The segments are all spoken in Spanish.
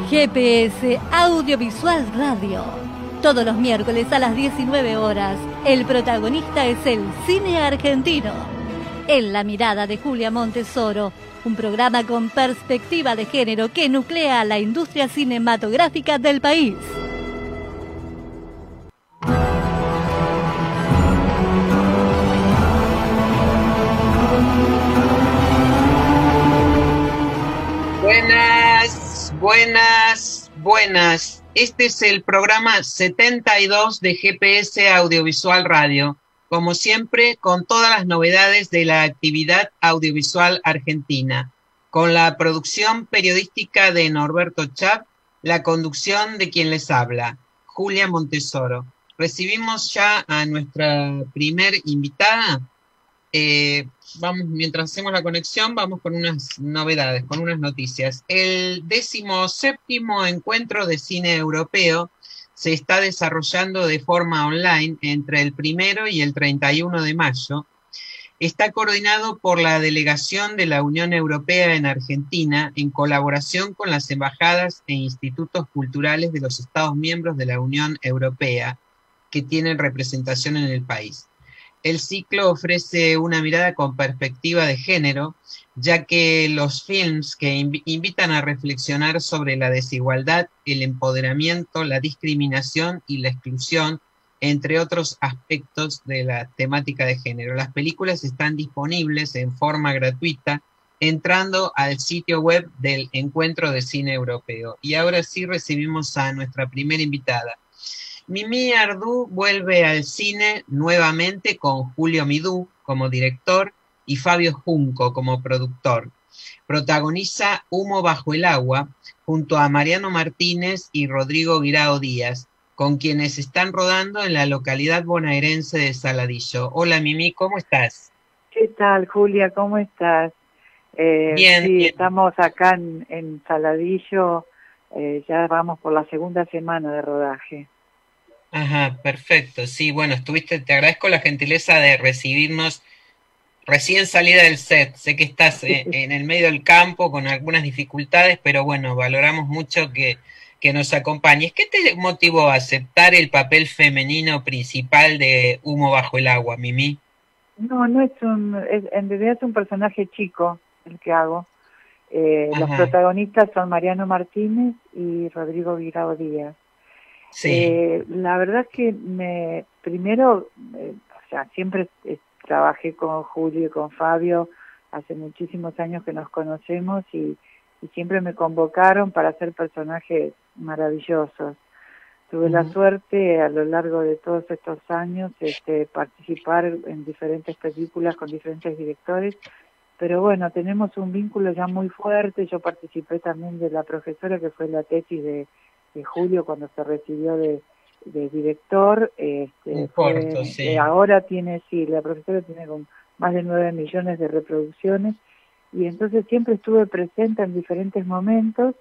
GPS Audiovisual Radio. Todos los miércoles a las 19 horas, el protagonista es el cine argentino. En la mirada de Julia Montesoro, un programa con perspectiva de género que nuclea a la industria cinematográfica del país. Buenas. Este es el programa 72 de GPS Audiovisual Radio, como siempre con todas las novedades de la actividad audiovisual argentina, con la producción periodística de Norberto Chap, la conducción de quien les habla, Julia Montesoro. Recibimos ya a nuestra primer invitada. Mientras hacemos la conexión, vamos con unas novedades, con unas noticias. El 17º Encuentro de Cine Europeo se está desarrollando de forma online entre el 1 y el 31 de mayo. Está coordinado por la Delegación de la Unión Europea en Argentina, en colaboración con las embajadas e institutos culturales de los Estados miembros de la Unión Europea que tienen representación en el país. El ciclo ofrece una mirada con perspectiva de género, ya que los films que invitan a reflexionar sobre la desigualdad, el empoderamiento, la discriminación y la exclusión, entre otros aspectos de la temática de género. Las películas están disponibles en forma gratuita entrando al sitio web del Encuentro de Cine Europeo. Y ahora sí recibimos a nuestra primera invitada. Mimi Ardú vuelve al cine nuevamente con Julio Midú como director y Fabio Junco como productor. Protagoniza Humo bajo el agua junto a Mariano Martínez y Rodrigo Guirao Díaz, con quienes están rodando en la localidad bonaerense de Saladillo. Hola Mimi, ¿cómo estás? ¿Qué tal, Julia? ¿Cómo estás? Bien, sí, bien. Estamos acá en Saladillo, ya vamos por la segunda semana de rodaje. Ajá, perfecto. Sí, bueno, te agradezco la gentileza de recibirnos recién salida del set. Sé que estás en el medio del campo con algunas dificultades, pero bueno, valoramos mucho que nos acompañes. ¿Qué te motivó a aceptar el papel femenino principal de Humo bajo el agua, Mimi? No es en realidad es un personaje chico el que hago. Los Ajá. protagonistas son Mariano Martínez y Rodrigo Guirao Díaz. Sí. La verdad que primero, siempre trabajé con Julio y con Fabio, hace muchísimos años que nos conocemos y siempre me convocaron para hacer personajes maravillosos. Tuve la suerte a lo largo de todos estos años participar en diferentes películas con diferentes directores, pero bueno, tenemos un vínculo ya muy fuerte. Yo participé también de la profesora que fue la tesis de Julio cuando se recibió de director. Corto, sí. Ahora la profesora tiene con más de 9 millones de reproducciones, y entonces siempre estuve presente en diferentes momentos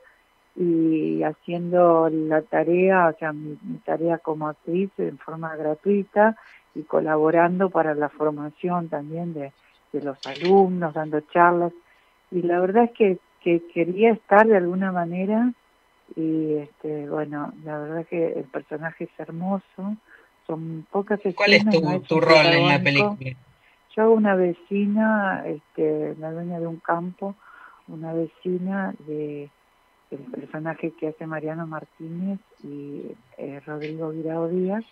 y haciendo la tarea, mi tarea como actriz en forma gratuita y colaborando para la formación también de los alumnos, dando charlas, y la verdad es que quería estar de alguna manera. Y bueno, la verdad que el personaje es hermoso, son pocas escenas. ¿Cuál es tu rol en la película? Yo hago una vecina, la dueña de un campo, una vecina del personaje que hace Mariano Martínez y Rodrigo Guirao Díaz.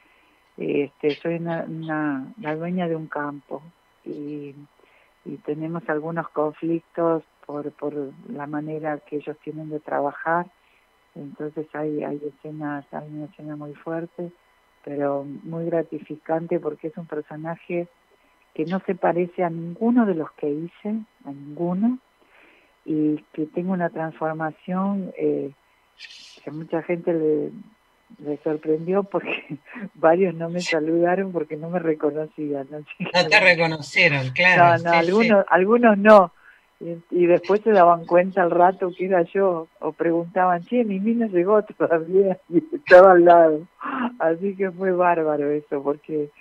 Soy la dueña de un campo y tenemos algunos conflictos por la manera que ellos tienen de trabajar. Entonces hay una escena muy fuerte, pero muy gratificante, porque es un personaje que no se parece a ninguno de los que hice, a ninguno, y que tengo una transformación que a mucha gente le sorprendió, porque varios no me saludaron porque no me reconocían. No te reconocieron, claro. No, algunos no. Y después se daban cuenta al rato que era yo, o preguntaban, Mimi no llegó todavía, y estaba al lado. Así que fue bárbaro eso, porque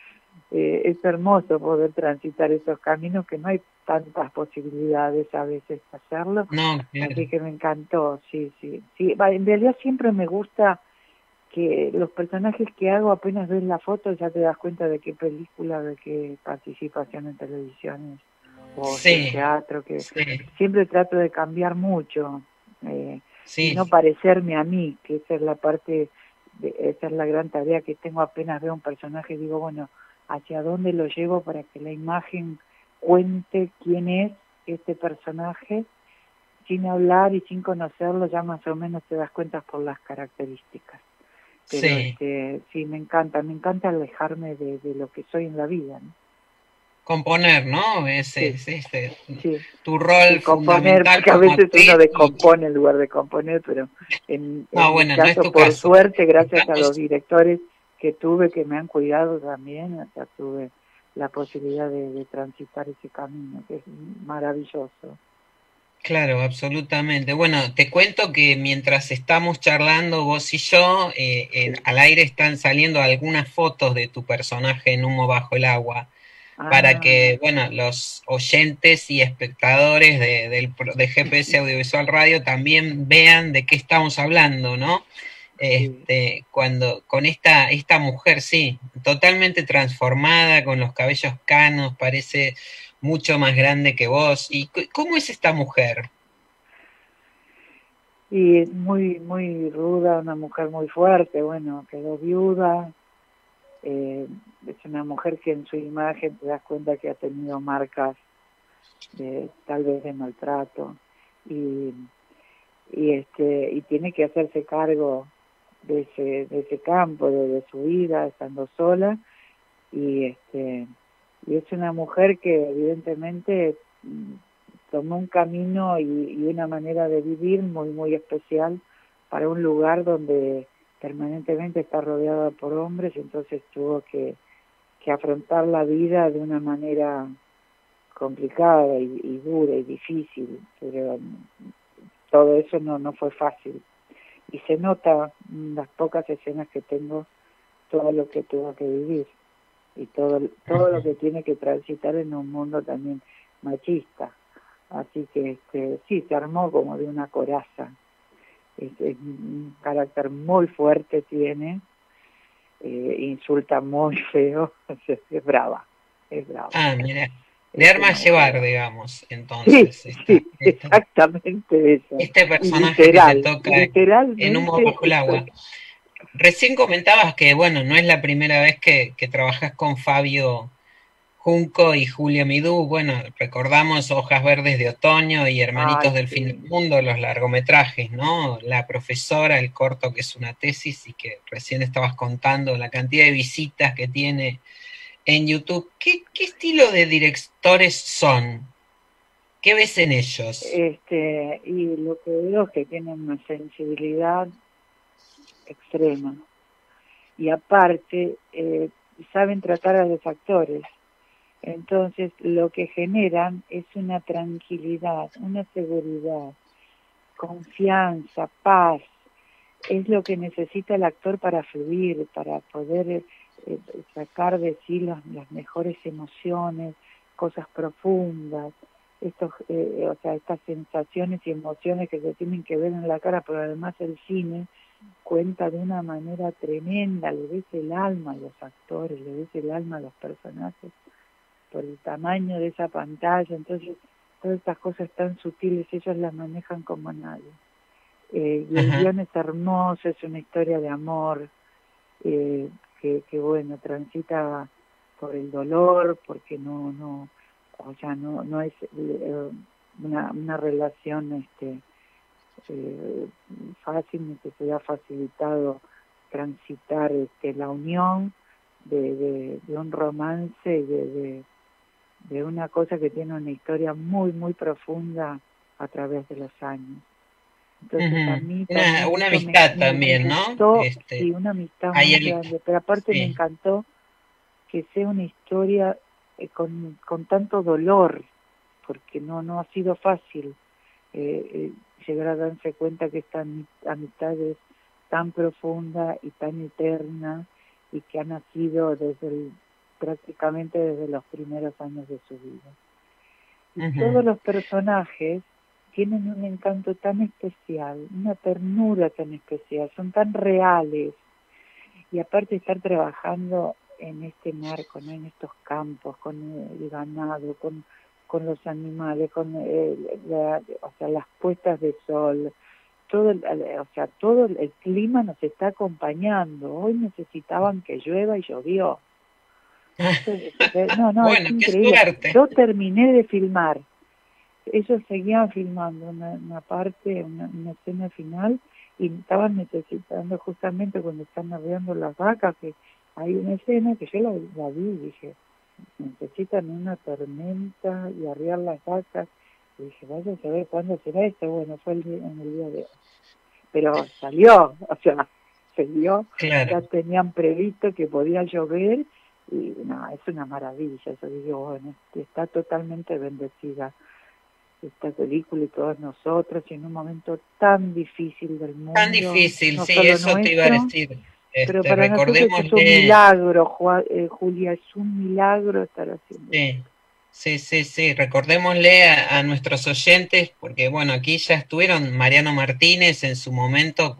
es hermoso poder transitar esos caminos que no hay tantas posibilidades a veces de hacerlo. No, claro. Así que me encantó, sí. En realidad siempre me gusta que los personajes que hago, apenas ves la foto ya te das cuenta de qué película, de qué participación en televisión o en teatro, que siempre trato de cambiar mucho y no parecerme a mí, que esa es la parte, esa es la gran tarea que tengo. Apenas veo un personaje digo, bueno, ¿hacia dónde lo llevo para que la imagen cuente quién es este personaje? Sin hablar y sin conocerlo ya más o menos te das cuenta por las características. Pero sí, me encanta alejarme de lo que soy en la vida, ¿no? Componer, ¿no? Ese es tu rol componer, fundamental porque a como veces actriz. uno descompone en lugar de componer, pero en mi no caso, es tu por caso. suerte, gracias a los directores que tuve, que me han cuidado también, o sea, tuve la posibilidad de transitar ese camino, que es maravilloso. Claro, absolutamente. Bueno, te cuento que mientras estamos charlando vos y yo, al aire están saliendo algunas fotos de tu personaje en Humo bajo el agua, para que, bueno, los oyentes y espectadores de GPS Audiovisual Radio también vean de qué estamos hablando, ¿no? Cuando con esta mujer, sí, totalmente transformada, con los cabellos canos, parece mucho más grande que vos. ¿Y cómo es esta mujer? Y muy ruda, una mujer muy fuerte, bueno, quedó viuda, es una mujer que en su imagen te das cuenta que ha tenido marcas tal vez de maltrato, y tiene que hacerse cargo de ese campo, de su vida, estando sola, y es una mujer que evidentemente tomó un camino y una manera de vivir muy especial para un lugar donde permanentemente está rodeada por hombres, entonces tuvo que afrontar la vida de una manera complicada y dura y difícil, pero todo eso no fue fácil. Y se nota en las pocas escenas que tengo todo lo que tuvo que vivir y todo lo que tiene que transitar en un mundo también machista. Así que sí, se armó como de una coraza. Es un carácter muy fuerte tiene, insulta muy feo, es brava. Ah, mira, de armas llevar, digamos, entonces. Sí, exactamente eso. Este personaje que te toca en Humo bajo el agua. Eso. Recién comentabas que, bueno, no es la primera vez que trabajas con Fabio Junco y Julia Midú. Bueno, recordamos Hojas Verdes de Otoño y Hermanitos del Fin del Mundo, los largometrajes, ¿no? La profesora, el corto que es una tesis y que recién estabas contando la cantidad de visitas que tiene en YouTube. ¿Qué estilo de directores son? ¿Qué ves en ellos? Y lo que veo es que tienen una sensibilidad extrema. Y aparte, saben tratar a los actores. Entonces, lo que generan es una tranquilidad, una seguridad, confianza, paz. Es lo que necesita el actor para fluir, para poder sacar de sí las mejores emociones, cosas profundas, estas sensaciones y emociones que se tienen que ver en la cara, pero además el cine cuenta de una manera tremenda, le ves el alma a los actores, le ves el alma a los personajes por el tamaño de esa pantalla. Entonces todas estas cosas tan sutiles ellos las manejan como nadie. Y el guión es hermoso, es una historia de amor que bueno, transita por el dolor, porque no es una relación fácil, ni que se ha facilitado transitar la unión de un romance y de una cosa que tiene una historia muy profunda a través de los años. Entonces a mí una amistad también, me ¿no? gustó, sí, una amistad muy grande, pero aparte me encantó que sea una historia con tanto dolor, porque no ha sido fácil llegar a darse cuenta que esta amistad es tan profunda y tan eterna y que ha nacido desde prácticamente desde los primeros años de su vida. Y Ujú. todos los personajes tienen un encanto tan especial, una ternura tan especial, son tan reales. Y aparte estar trabajando en este marco, ¿no? En estos campos, con el ganado, con los animales, con o sea, las puestas de sol, o sea, todo el clima nos está acompañando. Hoy necesitaban que llueva y llovió. No, es Bueno, qué increíble. suerte. Yo terminé de filmar. Ellos seguían filmando una parte, una escena final, y estaban necesitando justamente cuando están arreando las vacas, que hay una escena que yo la vi y dije, necesitan una tormenta y arrear las vacas. Y dije, vaya a saber cuándo será esto. Bueno, fue en el día de hoy. Pero salió, o sea, se dio, Claro. ya tenían previsto que podía llover, y no, es una maravilla. Yo digo, bueno, está totalmente bendecida esta película y todos nosotros, y en un momento tan difícil del Tan mundo, difícil, no sí, solo eso te iba a nuestro, decir. pero para nosotros es un Recordémosle, milagro, Julia, es un milagro estar haciendo esto. sí, recordémosle a nuestros oyentes, porque bueno, aquí ya estuvieron Mariano Martínez en su momento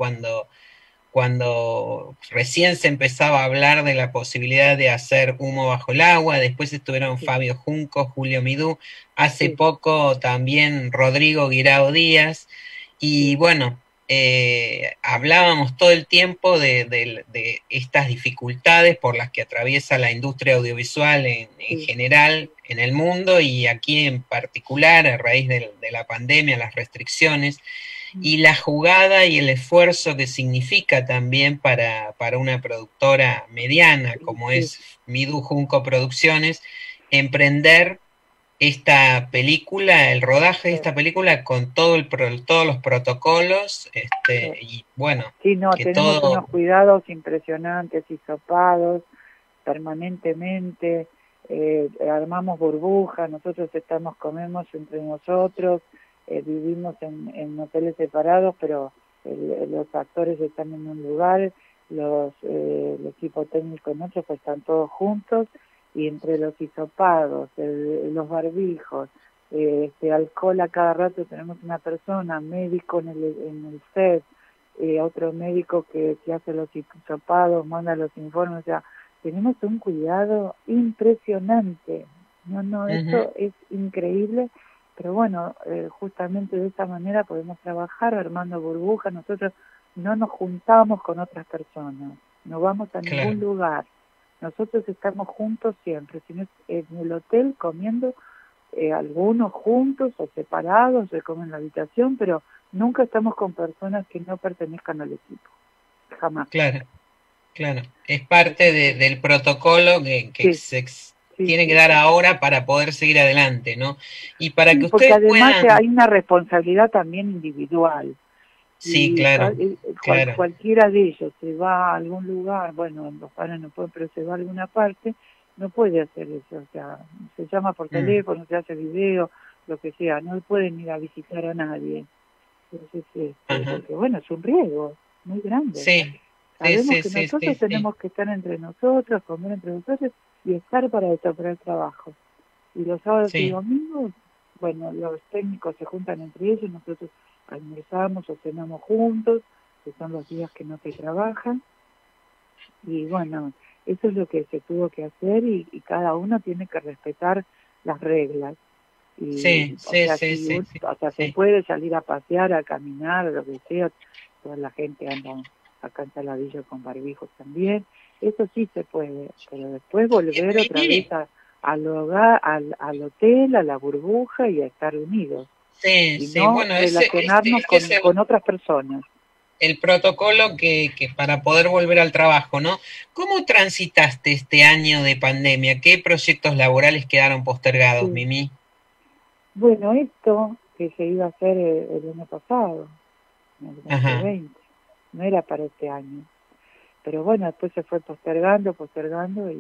cuando recién se empezaba a hablar de la posibilidad de hacer humo bajo el agua, después estuvieron Sí, Fabio Junco, Julio Midú, hace sí, poco también Rodrigo Guirao Díaz, y sí, bueno, hablábamos todo el tiempo de estas dificultades por las que atraviesa la industria audiovisual en sí, general en el mundo y aquí en particular a raíz de la pandemia, las restricciones y la jugada y el esfuerzo que significa también para una productora mediana sí, como sí, es Midu Junco Producciones, emprender esta película, el rodaje de sí, esta película con todos los protocolos, sí. y bueno, Sí, no, que tenemos todo, unos cuidados impresionantes, hisopados permanentemente, armamos burbujas, nosotros comemos entre nosotros, vivimos en hoteles separados, pero los actores están en un lugar, el equipo técnico nuestro pues están todos juntos, y entre los hisopados, los barbijos, alcohol a cada rato, tenemos una persona, médico en el set, otro médico que hace los hisopados, manda los informes, o sea, tenemos un cuidado impresionante. ujú, Esto es increíble, pero bueno, justamente de esta manera podemos trabajar armando burbujas. Nosotros no nos juntamos con otras personas, no vamos a ningún claro. lugar. Nosotros estamos juntos siempre, si no es en el hotel comiendo, algunos juntos o separados, se comen en la habitación, pero nunca estamos con personas que no pertenezcan al equipo, jamás. Claro, claro. Es parte Así que, del protocolo que sí, se sí, tiene que sí, dar sí. ahora para poder seguir adelante, ¿no? Y para Sí, que porque ustedes además puedan, hay una responsabilidad también individual. sí, Y claro, claro. cualquiera de ellos se va a algún lugar, bueno, los padres no pueden, pero se va a alguna parte, no puede hacer eso. O sea, se llama por Mm, teléfono, se hace video, lo que sea, no pueden ir a visitar a nadie. Entonces, ajá. porque bueno, es un riesgo muy grande. Sí, sí, Sabemos sí, que sí, sí, nosotros sí, tenemos que estar entre nosotros, comer entre nosotros y estar para eso, para el trabajo. Y los sábados y sí. domingos, bueno, los técnicos se juntan entre ellos, nosotros almorzamos o cenamos juntos, que son los días que no se trabajan, y bueno, eso es lo que se tuvo que hacer, y cada uno tiene que respetar las reglas. Y, Sí, o sí, sea, sí, sí, sí, o sea, se sí, puede salir a pasear, a caminar, lo que sea, toda la gente anda acá en Saladillo con barbijos también, eso sí se puede, pero después volver otra vez sí, al hogar, al hotel, a la burbuja y a estar unidos, sí, y sí. no Bueno, relacionarnos este es con otras personas. el protocolo que para poder volver al trabajo, ¿no? ¿Cómo transitaste este año de pandemia? ¿Qué proyectos laborales quedaron postergados, Sí. Mimi? Bueno, esto que se iba a hacer el año pasado, en el Ajá, 2020, no era para este año. Pero bueno, después se fue postergando,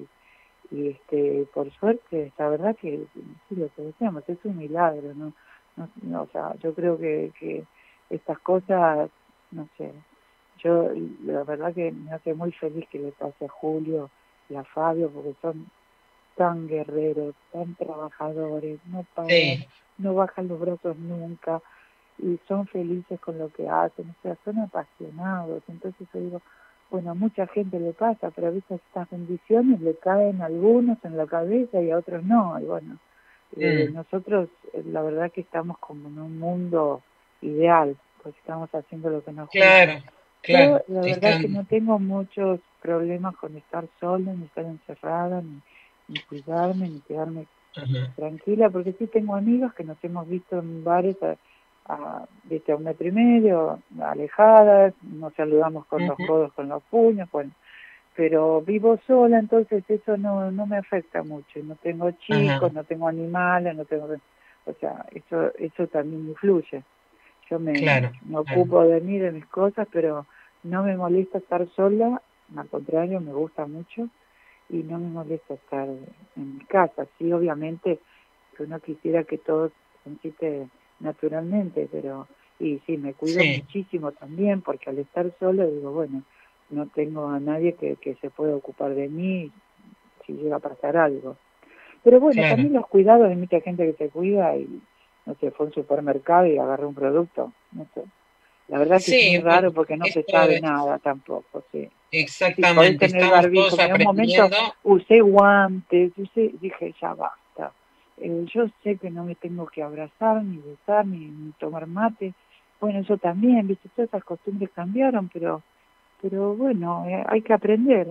y por suerte, la verdad que sí, lo que decíamos, es un milagro, ¿no? O sea, yo creo que estas cosas, no sé, yo la verdad que me hace muy feliz que le pase a Julio y a Fabio, porque son tan guerreros, tan trabajadores, no paran, Sí. no bajan los brazos nunca y son felices con lo que hacen, o sea, son apasionados. Entonces yo digo, bueno, a mucha gente le pasa, pero a veces estas bendiciones le caen a algunos en la cabeza y a otros no. Y bueno, nosotros la verdad que estamos como en un mundo ideal, pues estamos haciendo lo que nos gusta. Claro, claro. Yo la verdad que no tengo muchos problemas con estar sola, ni estar encerrada, ni cuidarme, ni quedarme tranquila, porque sí tengo amigas que nos hemos visto en bares viste, a 1,5 metros, alejadas, nos saludamos con los codos, con los puños, bueno, pero vivo sola, entonces eso no me afecta mucho. No tengo chicos, no tengo animales, no tengo, o sea, eso también influye. Yo me ocupo de mí, de mis cosas, pero no me molesta estar sola, al contrario, me gusta mucho y no me molesta estar en mi casa. Sí, obviamente que uno quisiera que todo transite naturalmente, pero y sí, me cuido muchísimo también, porque al estar sola digo, bueno, no tengo a nadie que se pueda ocupar de mí si llega a pasar algo. Pero bueno, también los cuidados, hay mucha gente que se cuida y, no sé, fue a un supermercado y agarró un producto, no sé. La verdad que es muy raro porque no se sabe nada tampoco, sí. Exactamente, sí, tener estamos barbijo. todos aprendiendo. En un momento usé guantes, dije, ya basta. Yo sé que no me tengo que abrazar, ni besar, ni tomar mate. Bueno, eso también, viste, todas esas costumbres cambiaron, pero bueno, hay que aprender.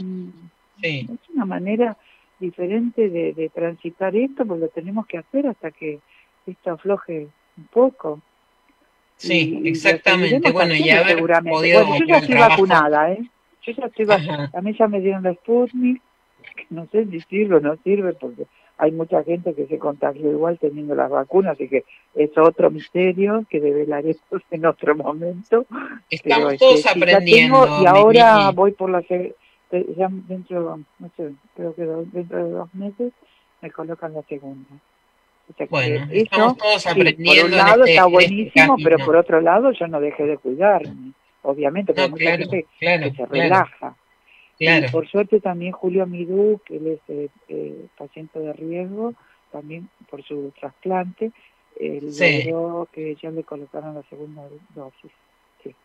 Es una manera diferente de transitar esto, pues lo tenemos que hacer hasta que esto afloje un poco. Sí, exactamente. Bueno, y haber seguramente. podido Bueno, yo ya estoy vacunada, ¿eh? Yo ya estoy Ajá. A mí ya me dieron la Sputnik, que no sé si sirve o no sirve, porque hay mucha gente que se contagió igual teniendo las vacunas, así que es otro misterio que develaremos en otro momento. Estamos pero, todos sí, aprendiendo. Ya tengo, y ahora voy por ya dentro, no sé, creo que dentro de 2 meses me colocan la segunda. O sea, Bueno, que estamos todos aprendiendo por un lado está en buenísimo, pero camino. por otro lado yo no dejé de cuidarme, obviamente, porque hay mucha gente que se relaja. Claro. Y por suerte también Julio Midú, que él es paciente de riesgo, también por su trasplante, logró que ya le colocaran la segunda dosis. Sí.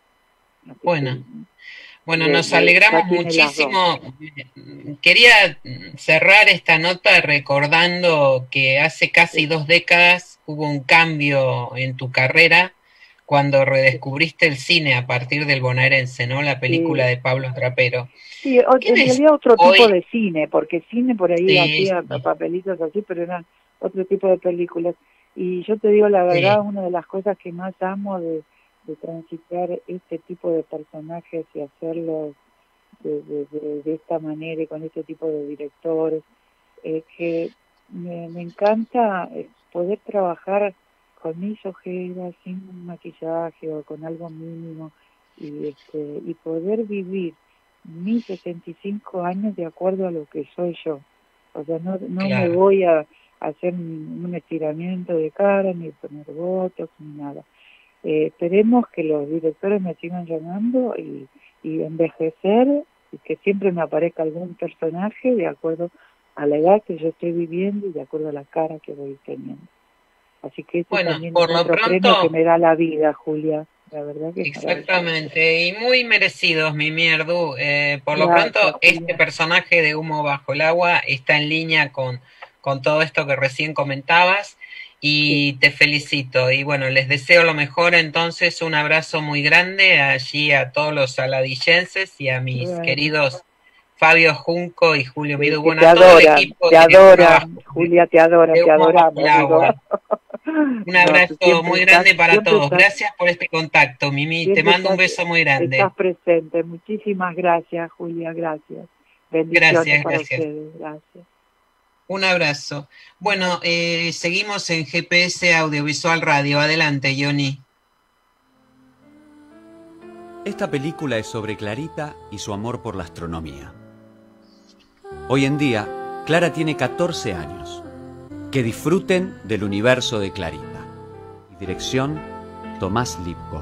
Bueno, nos alegramos muchísimo. Quería cerrar esta nota recordando que hace casi 2 décadas hubo un cambio en tu carrera cuando redescubriste el cine a partir del bonaerense, ¿no? La película de Pablo Trapero. Sí, en realidad otro tipo de cine, porque cine por ahí hacía papelitos así, pero eran otro tipo de películas. Y yo te digo la verdad, una de las cosas que más amo de transitar este tipo de personajes y hacerlos de esta manera y con este tipo de directores, que me encanta poder trabajar con mis ojeras, sin maquillaje o con algo mínimo, y poder vivir mis 65 años de acuerdo a lo que soy yo. O sea, no me voy a hacer un estiramiento de cara, ni poner botox, ni nada. Esperemos que los directores me sigan llamando y envejecer, y que siempre me aparezca algún personaje de acuerdo a la edad que yo estoy viviendo y de acuerdo a la cara que voy teniendo. Así que eso también es otro premio que me da la vida, Julia. La verdad que exactamente, y muy merecidos, mi Mierdu. Por lo pronto, este personaje de Humo Bajo el Agua está en línea con todo esto que recién comentabas, y te felicito. Y bueno, les deseo lo mejor. Entonces, un abrazo muy grande allí a todos los saladillenses y a mis queridos Fabio Junco y Julio Midú. Bueno, a todo el equipo. Te adoran, Julia, te adoramos. Un abrazo muy grande para todos. Gracias por este contacto, Mimi. Te mando un beso muy grande. Estás presente. Muchísimas gracias, Julia. Gracias. Bendiciones para ustedes. Gracias. Un abrazo. Bueno, seguimos en GPS Audiovisual Radio. Adelante, Johnny. Esta película es sobre Clarita y su amor por la astronomía. Hoy en día, Clara tiene 14 años. Que disfruten del universo de Clarita. Dirección, Tomás Lipko.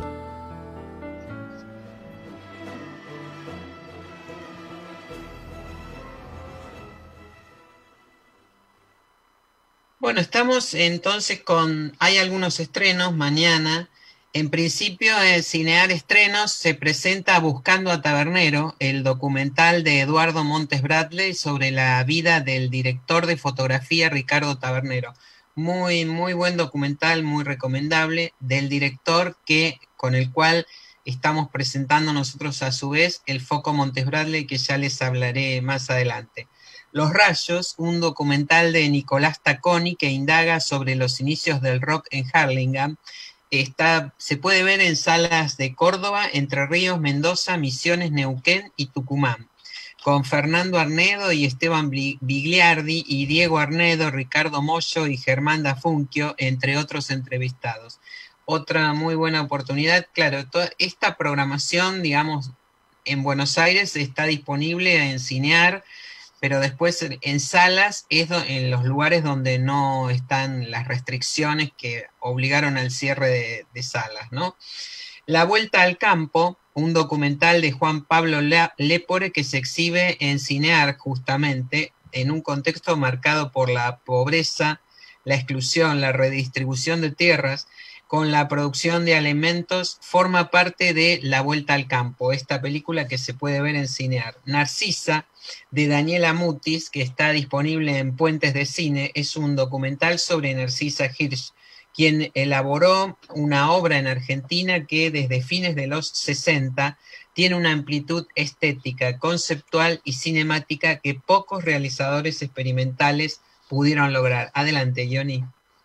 Bueno, estamos entonces hay algunos estrenos mañana. En principio, en Cinear Estrenos se presenta Buscando a Tabernero, el documental de Eduardo Montes Bradley sobre la vida del director de fotografía Ricardo Tabernero. Muy, muy buen documental, muy recomendable, del director con el cual estamos presentando nosotros a su vez el Foco Montes Bradley, que ya les hablaré más adelante. Los Rayos, un documental de Nicolás Tacconi que indaga sobre los inicios del rock en Hurlingham. Se puede ver en salas de Córdoba, Entre Ríos, Mendoza, Misiones, Neuquén y Tucumán, con Fernando Arnedo y Esteban Bigliardi y Diego Arnedo, Ricardo Mollo y Germán Dafunquio, entre otros entrevistados. Otra muy buena oportunidad. Claro, toda esta programación, digamos, en Buenos Aires está disponible en Cinear, pero después en salas es en los lugares donde no están las restricciones que obligaron al cierre de salas, ¿no? La Vuelta al Campo, un documental de Juan Pablo Lepore que se exhibe en Cinear justamente en un contexto marcado por la pobreza, la exclusión, la redistribución de tierras, con la producción de alimentos, forma parte de La Vuelta al Campo, esta película que se puede ver en Cinear. Narcisa, de Daniela Mutis, que está disponible en Puentes de Cine, es un documental sobre Narcisa Hirsch, quien elaboró una obra en Argentina que desde fines de los 60 tiene una amplitud estética, conceptual y cinemática que pocos realizadores experimentales pudieron lograr. Adelante, Johnny.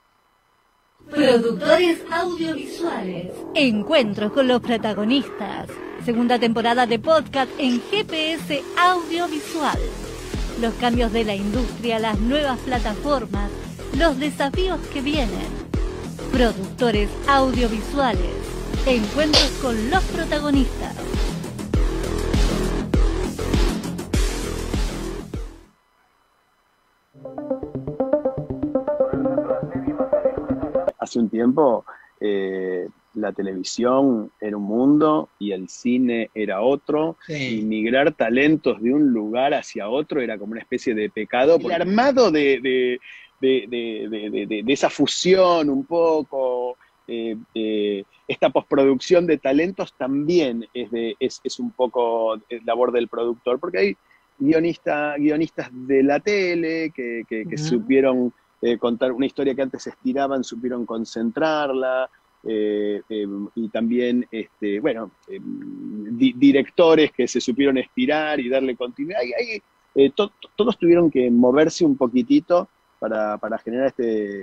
Productores audiovisuales. Encuentros con los protagonistas. Segunda temporada de podcast en GPS Audiovisual. Los cambios de la industria, las nuevas plataformas, los desafíos que vienen. Productores audiovisuales. Encuentros con los protagonistas. Hace un tiempo la televisión era un mundo y el cine era otro, sí. Y migrar talentos de un lugar hacia otro era como una especie de pecado. El armado de esa fusión un poco, esta postproducción de talentos también es un poco labor del productor, porque hay guionistas de la tele que supieron contar una historia que antes estiraban, supieron concentrarla, y también directores que se supieron estirar y darle continuidad. Todos tuvieron que moverse un poquitito para generar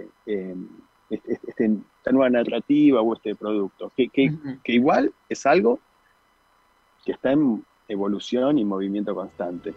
esta nueva narrativa o este producto, que igual es algo que está en evolución y movimiento constante.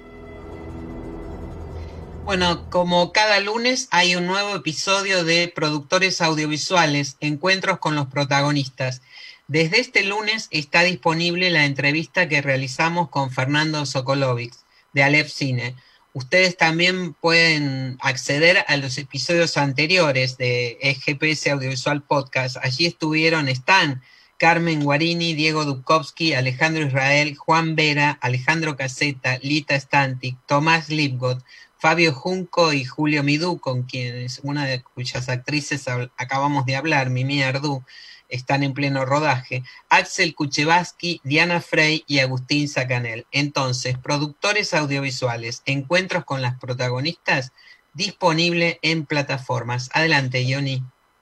Bueno, como cada lunes hay un nuevo episodio de Productores Audiovisuales, Encuentros con los Protagonistas. Desde este lunes está disponible la entrevista que realizamos con Fernando Sokolovic, de Aleph Cine. Ustedes también pueden acceder a los episodios anteriores de GPS Audiovisual Podcast. Allí están Carmen Guarini, Diego Dubkovsky, Alejandro Israel, Juan Vera, Alejandro Caseta, Lita Stantic, Tomás Lipgott, Fabio Junco y Julio Midú, con quienes una de cuyas actrices acabamos de hablar, Mimi Ardú, están en pleno rodaje, Axel Kuchevaski, Diana Frey y Agustín Sacanel. Entonces, Productores Audiovisuales, Encuentros con las Protagonistas, disponible en plataformas. Adelante, Johnny.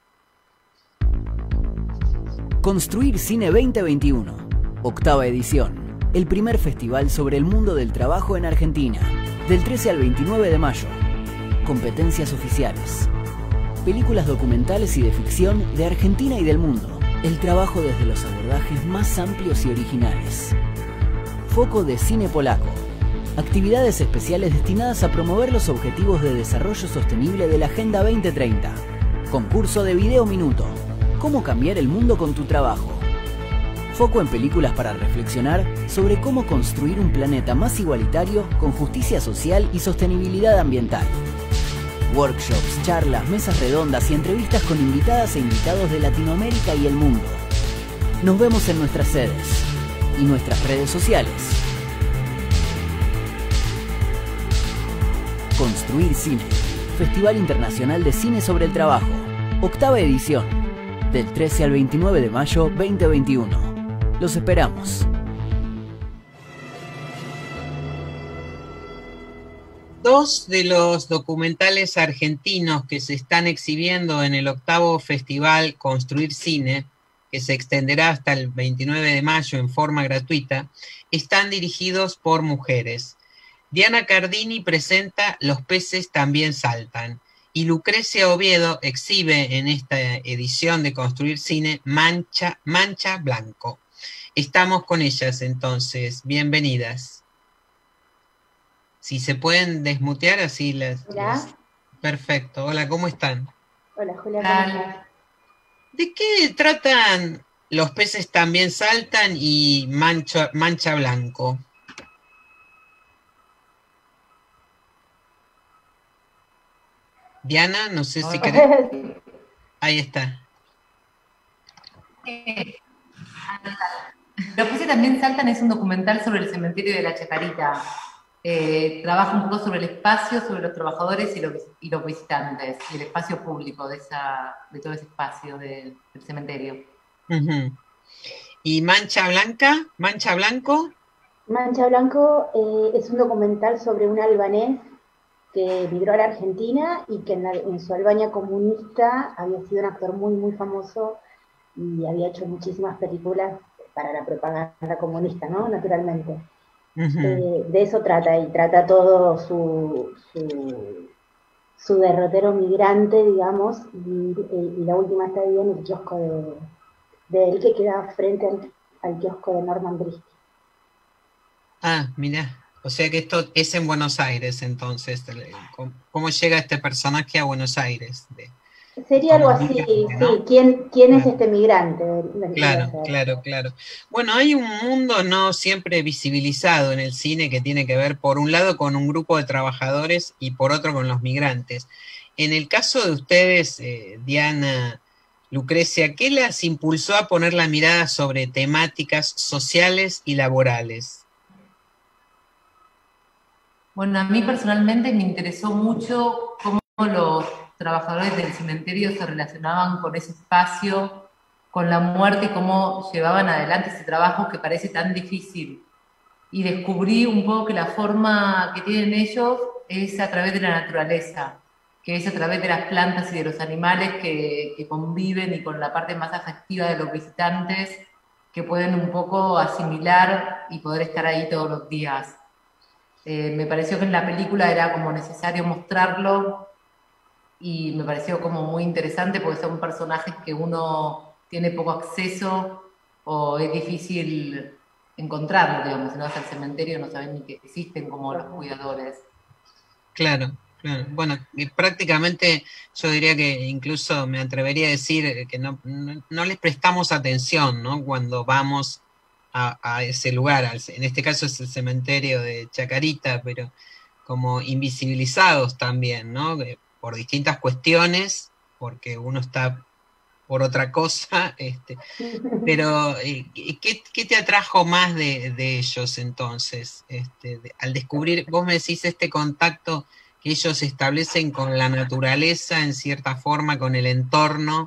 Construir Cine 2021, octava edición, el primer festival sobre el mundo del trabajo en Argentina, del 13 al 29 de mayo. Competencias oficiales. Películas documentales y de ficción de Argentina y del mundo. El trabajo desde los abordajes más amplios y originales. Foco de cine polaco. Actividades especiales destinadas a promover los objetivos de desarrollo sostenible de la Agenda 2030. Concurso de Video Minuto. ¿Cómo cambiar el mundo con tu trabajo? Foco en películas para reflexionar sobre cómo construir un planeta más igualitario con justicia social y sostenibilidad ambiental. Workshops, charlas, mesas redondas y entrevistas con invitadas e invitados de Latinoamérica y el mundo. Nos vemos en nuestras sedes y nuestras redes sociales. Construir Cine. Festival Internacional de Cine sobre el Trabajo, octava edición, del 13 al 29 de mayo 2021. Los esperamos. Dos de los documentales argentinos que se están exhibiendo en el octavo Festival Construir Cine, que se extenderá hasta el 29 de mayo en forma gratuita, están dirigidos por mujeres. Diana Cardini presenta Los peces también saltan, y Lucrecia Oviedo exhibe en esta edición de Construir Cine Mancha Blanco. Estamos con ellas entonces, bienvenidas. Si se pueden desmutear, así las... Hola. Perfecto. Hola, ¿cómo están? Hola, Julia, ¿cómo estás? ¿De qué tratan Los peces también saltan y Mancha Blanco? Diana, no sé si querés... Ahí está. Los peces también saltan es un documental sobre el cementerio de la Chacarita. Trabaja un poco sobre el espacio, sobre los trabajadores y los visitantes, y el espacio público de todo ese espacio del cementerio. Uh-huh. ¿Y Mancha Blanca? ¿Mancha Blanco? Mancha Blanco es un documental sobre un albanés que migró a la Argentina y que en su Albania comunista había sido un actor muy, muy famoso y había hecho muchísimas películas para la propaganda comunista, ¿no? Naturalmente. Uh-huh. De eso trata, y trata todo su derrotero migrante, digamos, y la última estadía en el kiosco de él, que queda frente al kiosco de Norman Briski. Ah, mira, o sea que esto es en Buenos Aires, entonces. ¿Cómo llega este personaje a Buenos Aires? Sería algo así, ¿no? Sí. ¿Quién es este migrante? Claro. Bueno, hay un mundo no siempre visibilizado en el cine que tiene que ver, por un lado, con un grupo de trabajadores y por otro con los migrantes. En el caso de ustedes, Diana, Lucrecia, ¿qué las impulsó a poner la mirada sobre temáticas sociales y laborales? Bueno, a mí personalmente me interesó mucho cómo los trabajadores del cementerio se relacionaban con ese espacio, con la muerte, y cómo llevaban adelante ese trabajo que parece tan difícil. Y descubrí un poco que la forma que tienen ellos es a través de la naturaleza, que es a través de las plantas y de los animales que conviven, y con la parte más afectiva de los visitantes, que pueden un poco asimilar y poder estar ahí todos los días. Me pareció que en la película era como necesario mostrarlo, y me pareció como muy interesante porque son personajes que uno tiene poco acceso o es difícil encontrarlos, digamos. Si no vas al cementerio no saben ni que existen como los cuidadores. Claro. Bueno, prácticamente yo diría que incluso me atrevería a decir que no les prestamos atención, ¿no? Cuando vamos a ese lugar, en este caso es el cementerio de Chacarita, pero como invisibilizados también, ¿no? Por distintas cuestiones, porque uno está por otra cosa, pero ¿qué te atrajo más de ellos entonces? Al descubrir, vos me decís, este contacto que ellos establecen con la naturaleza, en cierta forma, con el entorno,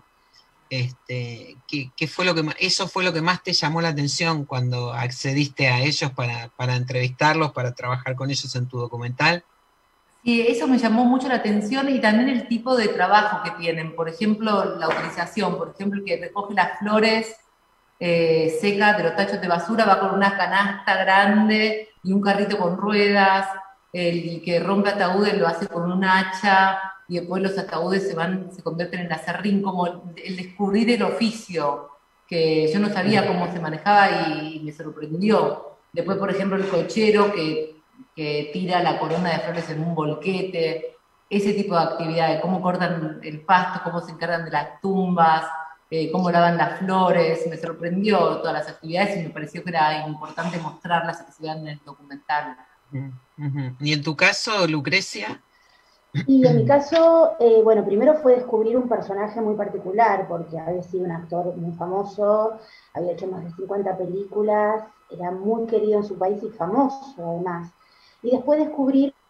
¿qué fue lo que eso fue lo que más te llamó la atención cuando accediste a ellos para entrevistarlos, para trabajar con ellos en tu documental? Sí, eso me llamó mucho la atención, y también el tipo de trabajo que tienen. Por ejemplo, la utilización, por ejemplo, que recoge las flores secas de los tachos de basura, va con una canasta grande y un carrito con ruedas. El que rompe ataúdes lo hace con un hacha, y después los ataúdes se convierten en aserrín, como el descubrir el oficio, que yo no sabía cómo se manejaba y me sorprendió. Después, por ejemplo, el cochero que tira la corona de flores en un volquete, ese tipo de actividades, cómo cortan el pasto, cómo se encargan de las tumbas, cómo lavan las flores. Me sorprendió todas las actividades y me pareció que era importante mostrarlas y que se vean en el documental. ¿Y en tu caso, Lucrecia? Y en mi caso, bueno, primero fue descubrir un personaje muy particular, porque había sido un actor muy famoso, había hecho más de 50 películas, era muy querido en su país y famoso además. Y después descubrir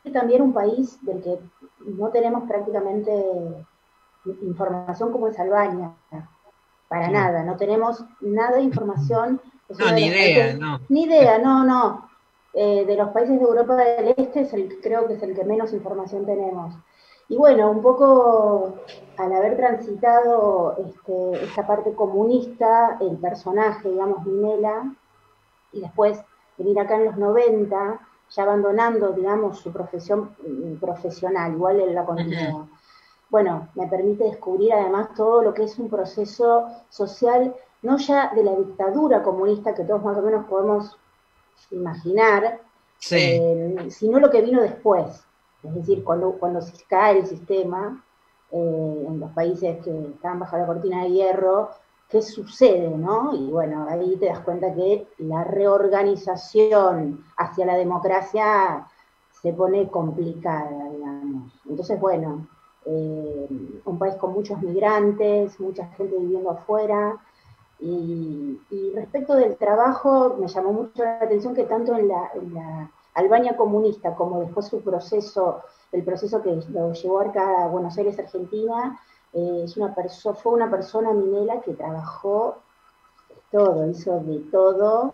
también un país del que no tenemos prácticamente información como es Albania, para nada, no tenemos nada de información. No, ni idea, no. Ni idea, no. De los países de Europa del Este creo que es el que menos información tenemos. Y bueno, un poco al haber transitado esta parte comunista, el personaje, digamos, Minela, y después venir acá en los 90, ya abandonando, digamos, su profesión profesional, igual él la continúa. Bueno, me permite descubrir además todo lo que es un proceso social, no ya de la dictadura comunista que todos más o menos podemos imaginar, sino lo que vino después. Es decir, cuando se cae el sistema, en los países que están bajo la cortina de hierro, ¿qué sucede, no? Y bueno, ahí te das cuenta que la reorganización hacia la democracia se pone complicada, digamos. Entonces, bueno, un país con muchos migrantes, mucha gente viviendo afuera, y respecto del trabajo, me llamó mucho la atención que tanto en la Albania comunista como después el proceso que lo llevó acá a Buenos Aires, Argentina, fue una persona, Minela, que trabajó todo, hizo de todo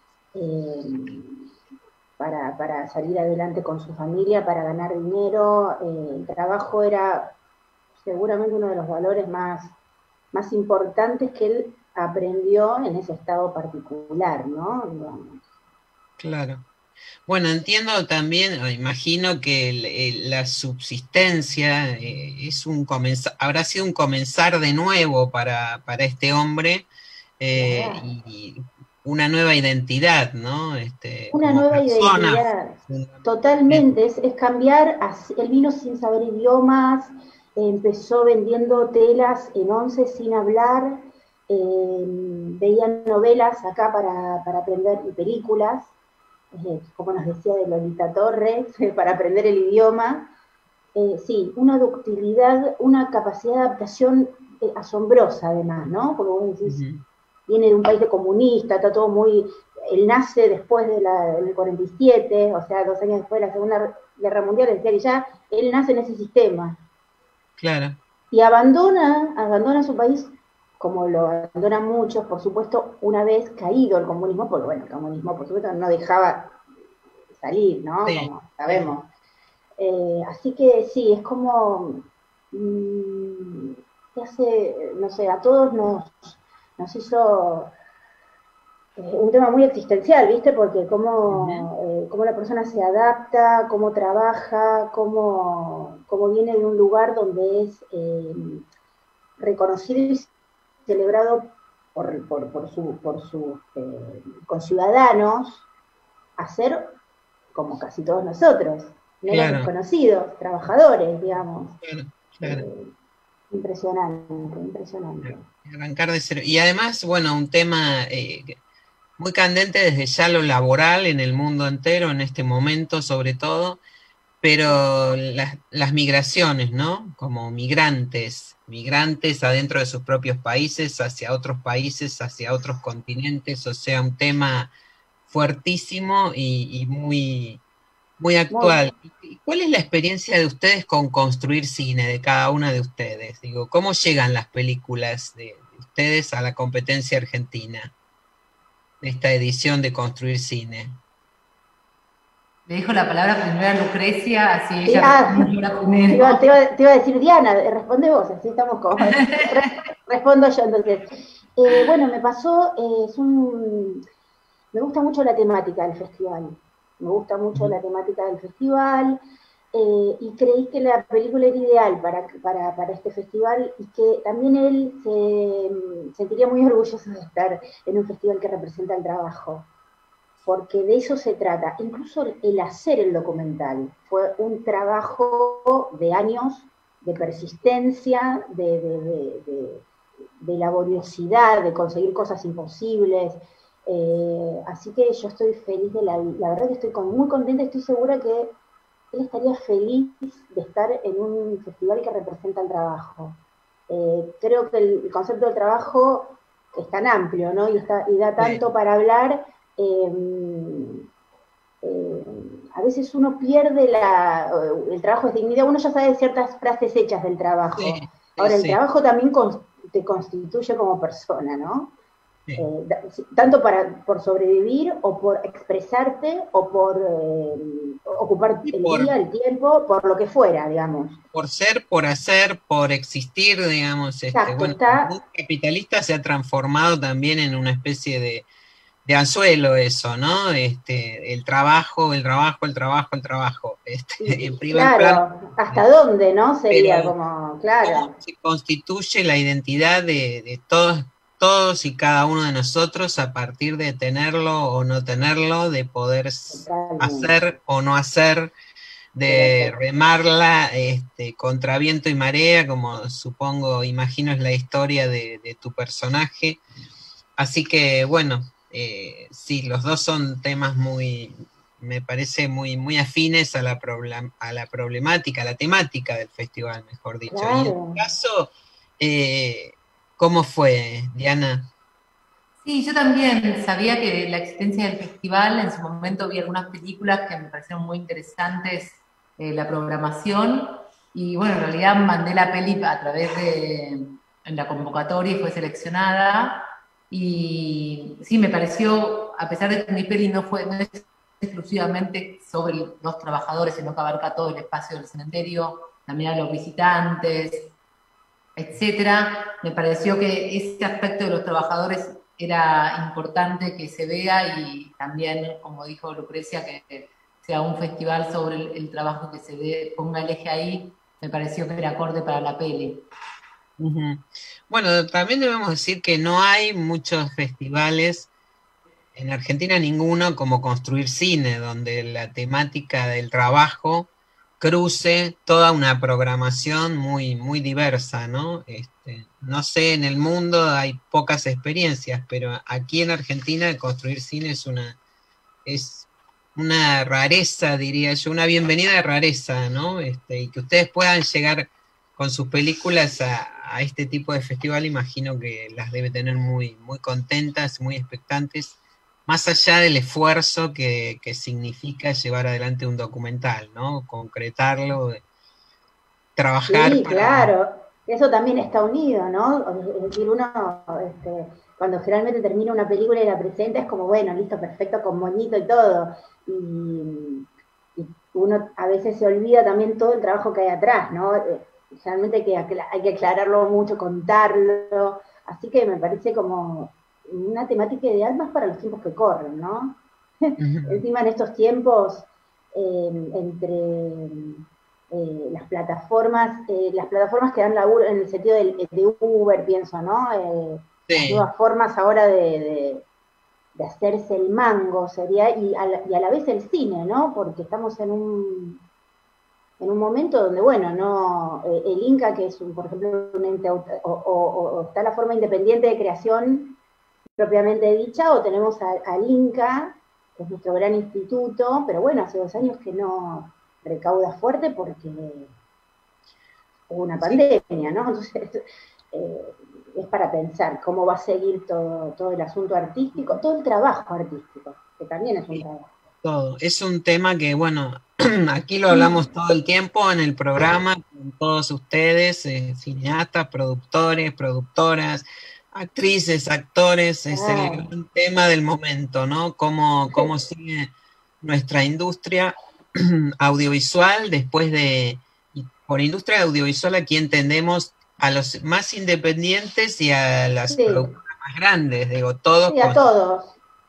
para salir adelante con su familia, para ganar dinero. El trabajo era seguramente uno de los valores más importantes que él aprendió en ese estado particular, ¿no? Digamos. Claro. Bueno, entiendo también, o imagino que la subsistencia habrá sido un comenzar de nuevo para este hombre, y una nueva identidad, ¿no? Una como nueva persona. identidad, totalmente, es cambiar. Él vino sin saber idiomas, empezó vendiendo telas en Once sin hablar, veía novelas acá para aprender, y películas, como nos decía de Lolita Torres, para aprender el idioma. Sí, una ductilidad, una capacidad de adaptación asombrosa además, ¿no? Porque vos decís, viene de un país de comunista, está todo muy... Él nace después del 47, o sea, 2 años después de la Segunda Guerra Mundial, es decir, ya él nace en ese sistema. Claro. Y abandona su país, como lo abandonan muchos, por supuesto, una vez caído el comunismo, porque bueno, el comunismo, por supuesto, no dejaba salir, ¿no? Sí. Como sabemos. Así que sí, es como... que hace, no sé, a todos nos hizo un tema muy existencial, ¿viste? Porque cómo la persona se adapta, cómo trabaja, cómo viene de un lugar donde es reconocido y celebrado por sus conciudadanos, a ser como casi todos nosotros, menos desconocidos, trabajadores, digamos. Claro. Impresionante. Arrancar de cero. Y además, bueno, un tema muy candente desde ya lo laboral en el mundo entero, en este momento sobre todo, pero las migraciones, ¿no? Como migrantes adentro de sus propios países, hacia otros países, hacia otros continentes, o sea, un tema fuertísimo y muy, muy actual. ¿Cuál es la experiencia de ustedes con construir cine, de cada una de ustedes? Digo, ¿cómo llegan las películas de ustedes a la competencia argentina? De esta edición de Construir Cine. Le dejo la palabra primero a Lucrecia, así ella primero. Te iba a decir, Diana, responde vos, así estamos como... respondo yo, entonces. Bueno, me pasó, me gusta mucho la temática del festival. Y creí que la película era ideal para este festival, y que también él se sentiría muy orgulloso de estar en un festival que representa el trabajo, porque de eso se trata. Incluso el hacer el documental fue un trabajo de años, de persistencia, de laboriosidad, de conseguir cosas imposibles. Así que yo estoy feliz de la verdad que estoy muy contenta, estoy segura que él estaría feliz de estar en un festival que representa el trabajo. Creo que el concepto del trabajo es tan amplio, ¿no? Y da tanto para hablar, a veces uno pierde el trabajo es dignidad, uno ya sabe ciertas frases hechas del trabajo. Sí, Ahora, el sí. trabajo también te constituye como persona, ¿no? Sí. Tanto por sobrevivir, o por expresarte, o por ocupar Y el día, el tiempo, por lo que fuera, digamos. por ser, por hacer, por existir, digamos, Exacto, bueno, el mundo capitalista se ha transformado también en una especie de anzuelo eso, ¿no? El trabajo, el trabajo, el trabajo, el trabajo, en primer plano. Claro, ¿hasta dónde, no? Sería Pero, como, claro. ¿cómo se constituye la identidad de todos y cada uno de nosotros a partir de tenerlo o no tenerlo, de poder hacer o no hacer, de remarla contra viento y marea, como supongo, imagino es la historia de tu personaje? Así que, bueno, sí, los dos son temas me parece muy afines a la problemática, a la temática del festival, mejor dicho. Claro. Y en tu caso, ¿cómo fue, Diana? Sí, yo también sabía que la existencia del festival, en su momento vi algunas películas que me parecieron muy interesantes, la programación, y bueno, en realidad mandé la peli a través en la convocatoria y fue seleccionada, y sí, me pareció, a pesar de que mi peli no es exclusivamente sobre los trabajadores, sino que abarca todo el espacio del cementerio, también a los visitantes, etcétera, me pareció que ese aspecto de los trabajadores era importante que se vea, y también, como dijo Lucrecia, que sea un festival sobre el trabajo, que se ponga el eje ahí, me pareció que era acorde para la peli. Bueno, también debemos decir que no hay muchos festivales, en Argentina ninguno, como Construir Cine, donde la temática del trabajo cruce toda una programación muy diversa, ¿no? No sé, en el mundo hay pocas experiencias, pero aquí en Argentina Construir Cine es una rareza, diría yo, una bienvenida de rareza, ¿no? Y que ustedes puedan llegar con sus películas a este tipo de festival, imagino que las debe tener muy contentas, muy expectantes, más allá del esfuerzo que significa llevar adelante un documental, ¿no? Concretarlo, trabajar Sí, para... claro, eso también está unido, ¿no? Es decir, uno, cuando generalmente termina una película y la presenta, es como, bueno, listo, perfecto, con moñito y todo. Y uno a veces se olvida también todo el trabajo que hay atrás, ¿no? Realmente hay que aclararlo mucho, contarlo. Así que me parece como una temática ideal más para los tiempos que corren, ¿no? Encima en estos tiempos, entre las plataformas que dan laburo en el sentido de Uber, pienso, ¿no? Las nuevas formas ahora de hacerse el mango sería, y a la vez el cine, ¿no? Porque estamos en un momento donde, bueno, no el Inca, que es, por ejemplo, un ente, o está la forma independiente de creación propiamente dicha, o tenemos al Inca, que es nuestro gran instituto, pero bueno, hace 2 años que no recauda fuerte porque hubo una pandemia, ¿no? Entonces, es para pensar cómo va a seguir todo el asunto artístico, todo el trabajo artístico, que también es un trabajo. Todo. Es un tema que, bueno, aquí lo hablamos todo el tiempo en el programa, con todos ustedes, cineastas, productores, productoras, actrices, actores, es el gran tema del momento, ¿no? Cómo sigue nuestra industria audiovisual después y por industria audiovisual aquí entendemos a los más independientes y a las productoras más grandes, digo, todos. Sí, a todos.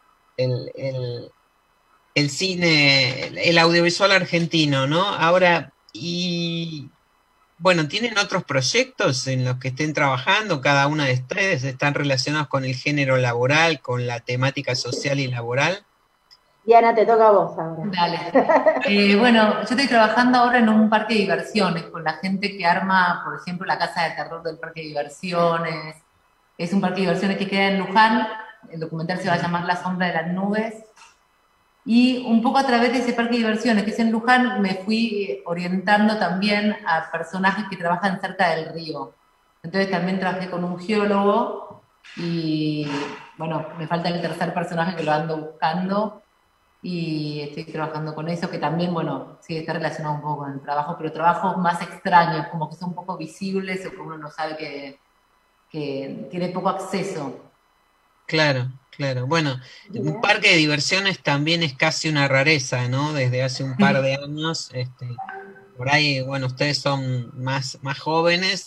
El cine, el audiovisual argentino, ¿no? Ahora, y bueno, ¿tienen otros proyectos en los que estén trabajando? Cada una de ustedes están relacionados con el género laboral, con la temática social y laboral. Diana, te toca a vos ahora. Dale. Bueno, yo estoy trabajando ahora en un parque de diversiones, con la gente que arma, por ejemplo, la casa de terror del parque de diversiones. Es un parque de diversiones que queda en Luján, el documental se va a llamar La sombra de las nubes. Y un poco a través de ese parque de diversiones que es en Luján, me fui orientando también a personajes que trabajan cerca del río. Entonces también trabajé con un geólogo y, bueno, me falta el tercer personaje que lo ando buscando. y estoy trabajando con eso, que también, bueno, sí está relacionado un poco con el trabajo, pero trabajos más extraños, como que son un poco visibles o que uno no sabe que tiene poco acceso. Claro, claro. Bueno, un parque de diversiones también es casi una rareza, ¿no? Desde hace un par de años, por ahí, bueno, ustedes son más jóvenes,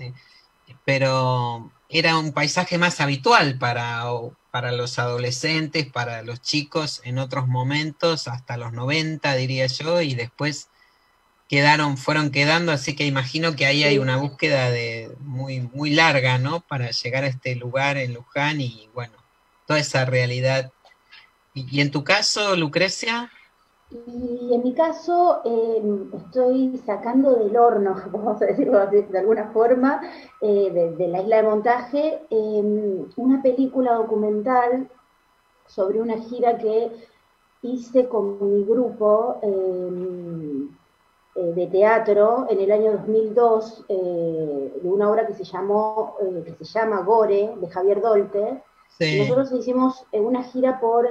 pero era un paisaje más habitual para los adolescentes, para los chicos en otros momentos, hasta los 90, diría yo, y después fueron quedando, así que imagino que ahí hay una búsqueda muy larga, ¿no? Para llegar a este lugar en Luján y, bueno, toda esa realidad. ¿Y en tu caso, Lucrecia? Y en mi caso, estoy sacando del horno, vamos a decirlo de alguna forma, de la isla de montaje, una película documental sobre una gira que hice con mi grupo de teatro en el año 2002, de una obra que se llama Gore, de Javier Dolte. Sí. Nosotros hicimos una gira por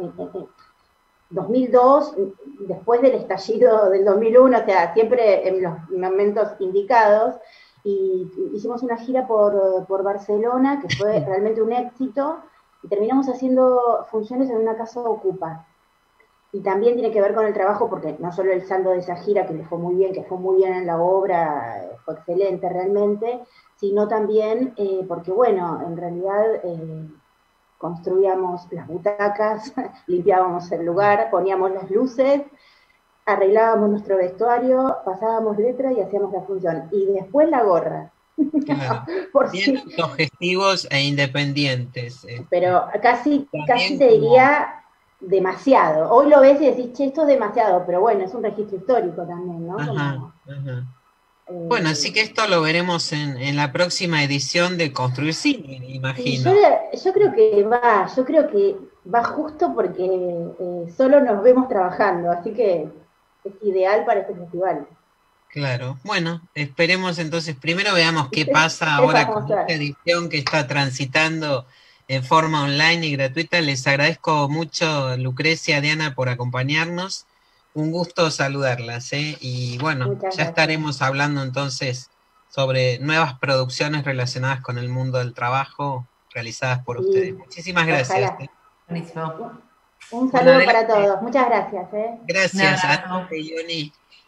2002, después del estallido del 2001, o sea, siempre en los momentos indicados, y hicimos una gira por Barcelona, que fue realmente un éxito, y terminamos haciendo funciones en una casa ocupa. Y también tiene que ver con el trabajo, porque no solo el saldo de esa gira, que le fue muy bien, que fue muy bien en la obra, fue excelente realmente, sino también porque, bueno, en realidad construíamos las butacas, limpiábamos el lugar, poníamos las luces, arreglábamos nuestro vestuario, pasábamos letra y hacíamos la función. Y después la gorra. Claro. Bien autogestivos e independientes. Pero casi te diría demasiado. Hoy lo ves y decís, che, esto es demasiado, pero bueno, es un registro histórico también, ¿no? Ajá. Bueno, así que esto lo veremos en la próxima edición de Construir Cine, me imagino. Yo creo que va justo porque solo nos vemos trabajando, así que es ideal para este festival. Claro, bueno, esperemos entonces, primero veamos qué pasa ahora con esta edición que está transitando en forma online y gratuita. Les agradezco mucho, Lucrecia, Diana, por acompañarnos. Un gusto saludarlas, y bueno, ya estaremos hablando entonces sobre nuevas producciones relacionadas con el mundo del trabajo realizadas por ustedes. Muchísimas gracias. Buenísimo. Un saludo para todos. Muchas gracias. Gracias, Ana y Yoni.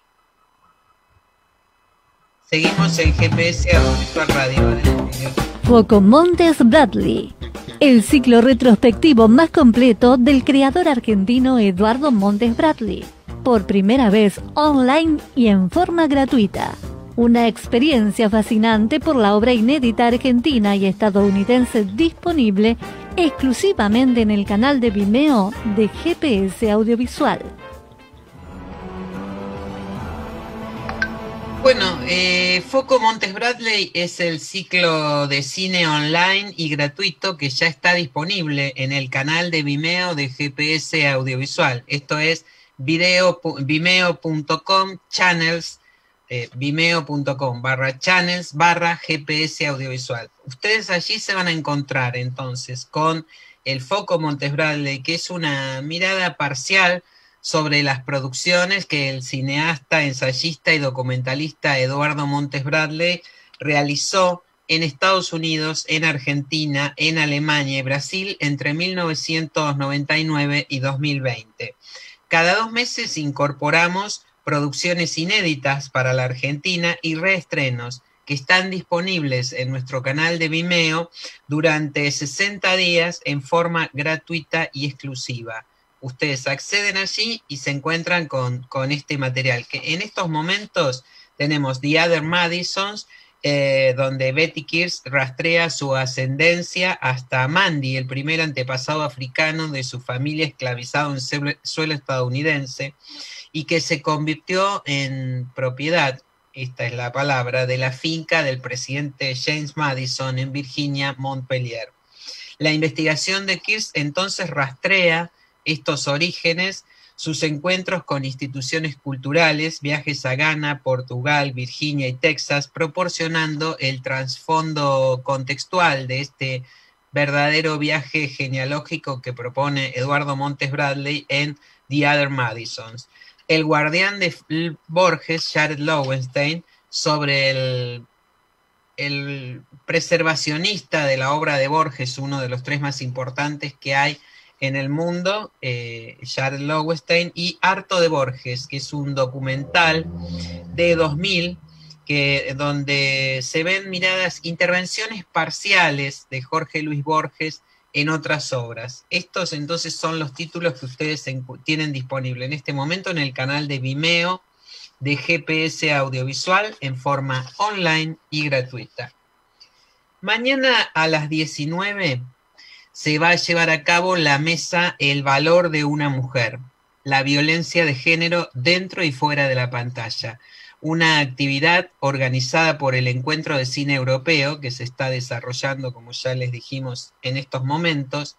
Seguimos el GPS Audiovisual Radio. Foco Montes Bradley, el ciclo retrospectivo más completo del creador argentino Eduardo Montes Bradley. Por primera vez online y en forma gratuita. Una experiencia fascinante por la obra inédita argentina y estadounidense disponible exclusivamente en el canal de Vimeo de GPS Audiovisual. Bueno, Foco Montes Bradley es el ciclo de cine online y gratuito que ya está disponible en el canal de Vimeo de GPS Audiovisual. Esto es vimeo.com channels, vimeo.com/channels/GPS Audiovisual. Ustedes allí se van a encontrar entonces con el Foco Montes Bradley, que es una mirada parcial sobre las producciones que el cineasta, ensayista y documentalista Eduardo Montes Bradley realizó en Estados Unidos, en Argentina, en Alemania y Brasil entre 1999 y 2020. Cada 2 meses incorporamos producciones inéditas para la Argentina y reestrenos que están disponibles en nuestro canal de Vimeo durante 60 días en forma gratuita y exclusiva. Ustedes acceden allí y se encuentran con este material, que en estos momentos tenemos The Other Madisons, donde Betty Kearns rastrea su ascendencia hasta Mandy, el primer antepasado africano de su familia esclavizado en suelo estadounidense, y que se convirtió en propiedad, esta es la palabra, de la finca del presidente James Madison en Virginia, Montpelier. La investigación de Kearns entonces rastrea estos orígenes, sus encuentros con instituciones culturales, viajes a Ghana, Portugal, Virginia y Texas, proporcionando el trasfondo contextual de este verdadero viaje genealógico que propone Eduardo Montes Bradley en The Other Madisons. El guardián de Borges, Jared Lowenstein, sobre el preservacionista de la obra de Borges, uno de los 3 más importantes que hay en el mundo, Jared Lowenstein, y Harto de Borges, que es un documental de 2000, donde se ven intervenciones parciales de Jorge Luis Borges en otras obras. Estos entonces son los títulos que ustedes tienen disponible en este momento en el canal de Vimeo de GPS Audiovisual en forma online y gratuita. Mañana a las 19 se va a llevar a cabo la mesa El valor de una mujer, la violencia de género dentro y fuera de la pantalla. Una actividad organizada por el Encuentro de Cine Europeo, que se está desarrollando, como ya les dijimos, en estos momentos,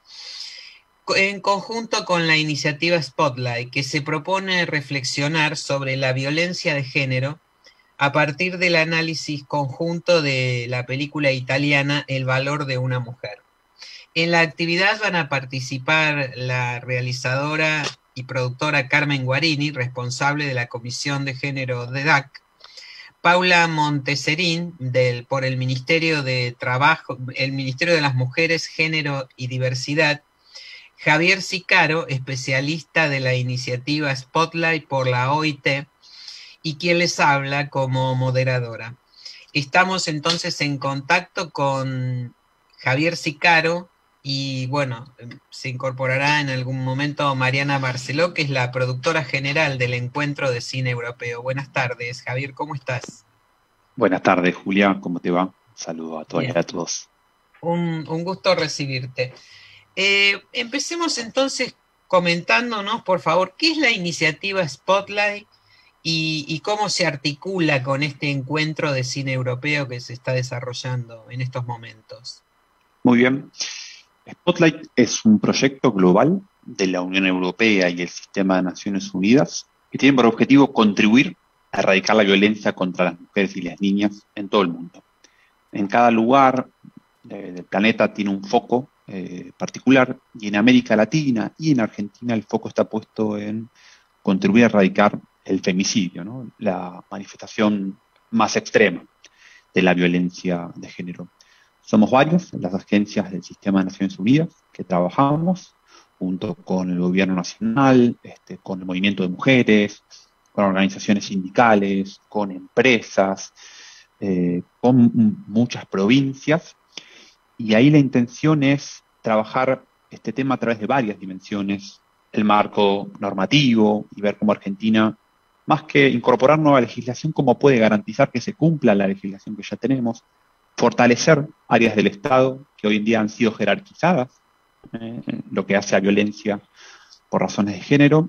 en conjunto con la iniciativa Spotlight, que se propone reflexionar sobre la violencia de género a partir del análisis conjunto de la película italiana El valor de una mujer. En la actividad van a participar la realizadora y productora Carmen Guarini, responsable de la Comisión de Género de DAC, Paula Monteserín, por el Ministerio de Trabajo, el Ministerio de las Mujeres, Género y Diversidad, Javier Sicaro, especialista de la iniciativa Spotlight por la OIT, y quien les habla como moderadora. Estamos entonces en contacto con Javier Sicaro, y bueno, se incorporará en algún momento Mariana Barceló, que es la productora general del Encuentro de Cine Europeo. Buenas tardes, Javier, ¿cómo estás? Buenas tardes, Julia, ¿cómo te va? Saludos a todas y a todos. Un gusto recibirte. Empecemos entonces comentándonos, por favor, ¿qué es la iniciativa Spotlight y cómo se articula con este Encuentro de Cine Europeo que se está desarrollando en estos momentos? Muy bien. Spotlight es un proyecto global de la Unión Europea y el Sistema de Naciones Unidas que tiene por objetivo contribuir a erradicar la violencia contra las mujeres y las niñas en todo el mundo. En cada lugar del planeta tiene un foco particular, y en América Latina y en Argentina el foco está puesto en contribuir a erradicar el femicidio, ¿no? La manifestación más extrema de la violencia de género. Somos varios, las agencias del Sistema de Naciones Unidas, que trabajamos junto con el gobierno nacional, con el movimiento de mujeres, con organizaciones sindicales, con empresas, con muchas provincias, y ahí la intención es trabajar este tema a través de varias dimensiones, el marco normativo, y ver cómo Argentina, más que incorporar nueva legislación, cómo puede garantizar que se cumpla la legislación que ya tenemos, fortalecer áreas del Estado que hoy en día han sido jerarquizadas, lo que hace a violencia por razones de género,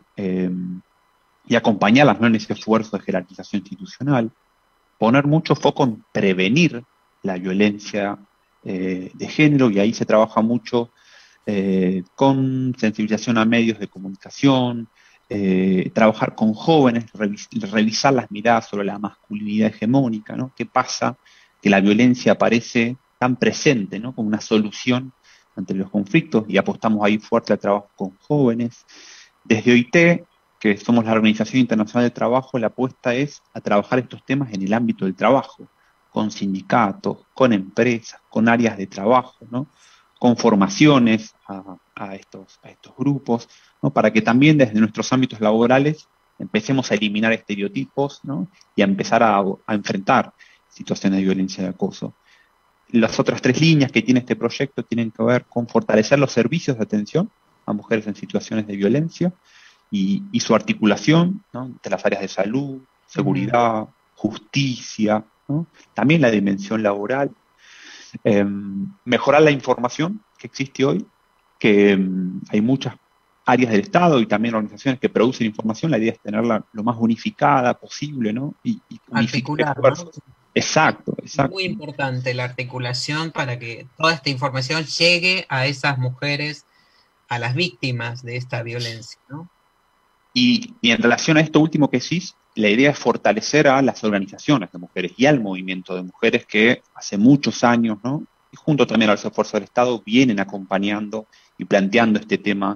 y acompañarlas, ¿no?, en ese esfuerzo de jerarquización institucional, poner mucho foco en prevenir la violencia de género, y ahí se trabaja mucho con sensibilización a medios de comunicación, trabajar con jóvenes, revisar las miradas sobre la masculinidad hegemónica, ¿no? ¿Qué pasa? Que la violencia aparece tan presente, ¿no?, como una solución ante los conflictos, y apostamos ahí fuerte al trabajo con jóvenes. Desde OIT, que somos la Organización Internacional del Trabajo, la apuesta es a trabajar estos temas en el ámbito del trabajo, con sindicatos, con empresas, con áreas de trabajo, ¿no?, con formaciones a estos grupos, ¿no?, para que también desde nuestros ámbitos laborales empecemos a eliminar estereotipos, ¿no?, y a empezar a enfrentar situaciones de violencia y acoso. Las otras 3 líneas que tiene este proyecto tienen que ver con fortalecer los servicios de atención a mujeres en situaciones de violencia y su articulación, ¿no?, entre las áreas de salud, seguridad, justicia, ¿no?, también la dimensión laboral, mejorar la información que existe hoy, que hay muchas áreas del Estado y también organizaciones que producen información. La idea es tenerla lo más unificada posible, ¿no?, y articular, ¿no? Exacto. Muy importante la articulación para que toda esta información llegue a esas mujeres, a las víctimas de esta violencia, ¿no? Y en relación a esto último que decís, la idea es fortalecer a las organizaciones de mujeres y al movimiento de mujeres que hace muchos años, ¿no?, y junto también a los esfuerzos del Estado, vienen acompañando y planteando este tema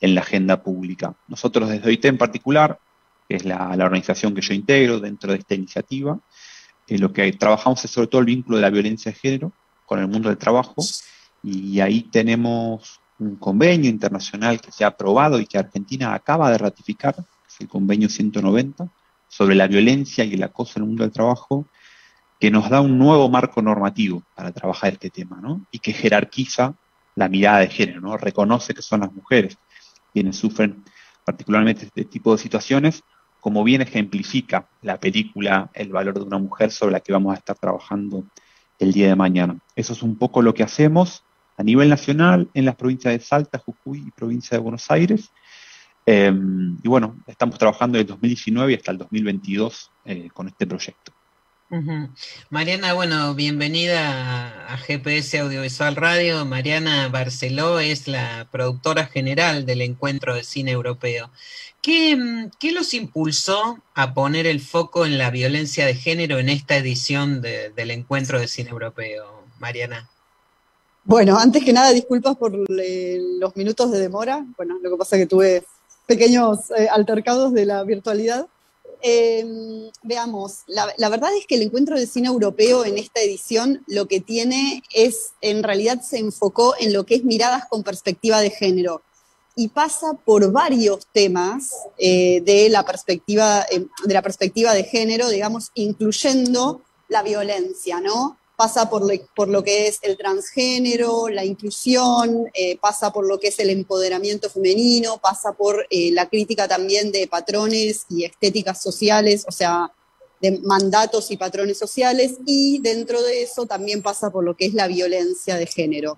en la agenda pública. Nosotros desde OIT en particular, que es la organización que yo integro dentro de esta iniciativa, lo que trabajamos es sobre todo el vínculo de la violencia de género con el mundo del trabajo, y ahí tenemos un convenio internacional que se ha aprobado y que Argentina acaba de ratificar, que es el convenio 190, sobre la violencia y el acoso en el mundo del trabajo, que nos da un nuevo marco normativo para trabajar este tema, ¿no? Y que jerarquiza la mirada de género, ¿no? Reconoce que son las mujeres quienes sufren particularmente este tipo de situaciones, como bien ejemplifica la película El valor de una mujer, sobre la que vamos a estar trabajando el día de mañana. Eso es un poco lo que hacemos a nivel nacional en las provincias de Salta, Jujuy y provincia de Buenos Aires. Y bueno, estamos trabajando desde el 2019 hasta el 2022 con este proyecto. Mariana, bueno, bienvenida a GPS Audiovisual Radio. Mariana Barceló es la productora general del Encuentro de Cine Europeo. ¿Qué los impulsó a poner el foco en la violencia de género en esta edición del Encuentro de Cine Europeo, Mariana? Bueno, antes que nada, disculpas por los minutos de demora. Bueno, lo que pasa es que tuve pequeños altercados de la virtualidad. Veamos, la verdad es que el Encuentro de Cine Europeo en esta edición lo que tiene es, en realidad se enfocó en lo que es miradas con perspectiva de género, y pasa por varios temas de la perspectiva de género, digamos, incluyendo la violencia, ¿no? Pasa por lo que es el transgénero, la inclusión, pasa por lo que es el empoderamiento femenino, pasa por la crítica también de patrones y estéticas sociales, o sea, de mandatos y patrones sociales, y dentro de eso también pasa por lo que es la violencia de género.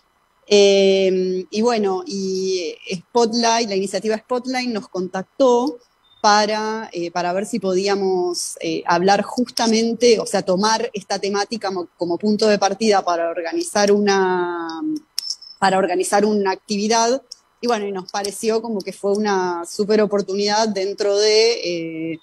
Y bueno, y Spotlight, la iniciativa Spotlight nos contactó para ver si podíamos hablar justamente, o sea, tomar esta temática como punto de partida para organizar una actividad, y bueno, y nos pareció como que fue una súper oportunidad dentro de,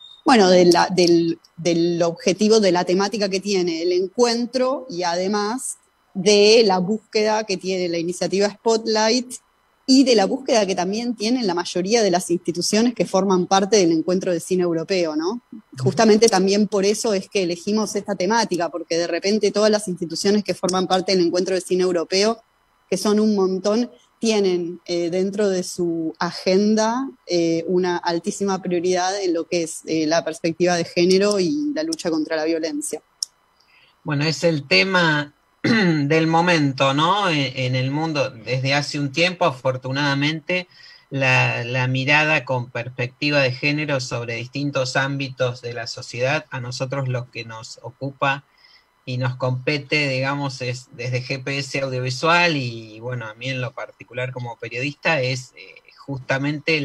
del objetivo, de la temática que tiene el encuentro, y además de la búsqueda que tiene la iniciativa Spotlight, y de la búsqueda que también tienen la mayoría de las instituciones que forman parte del Encuentro de Cine Europeo, ¿no? Justamente también por eso es que elegimos esta temática, porque de repente todas las instituciones que forman parte del Encuentro de Cine Europeo, que son un montón, tienen dentro de su agenda una altísima prioridad en lo que es la perspectiva de género y la lucha contra la violencia. Bueno, es el tema del momento, ¿no? En el mundo, desde hace un tiempo, afortunadamente, la mirada con perspectiva de género sobre distintos ámbitos de la sociedad, a nosotros lo que nos ocupa y nos compete, digamos, es desde GPS Audiovisual, y bueno, a mí en lo particular como periodista, es justamente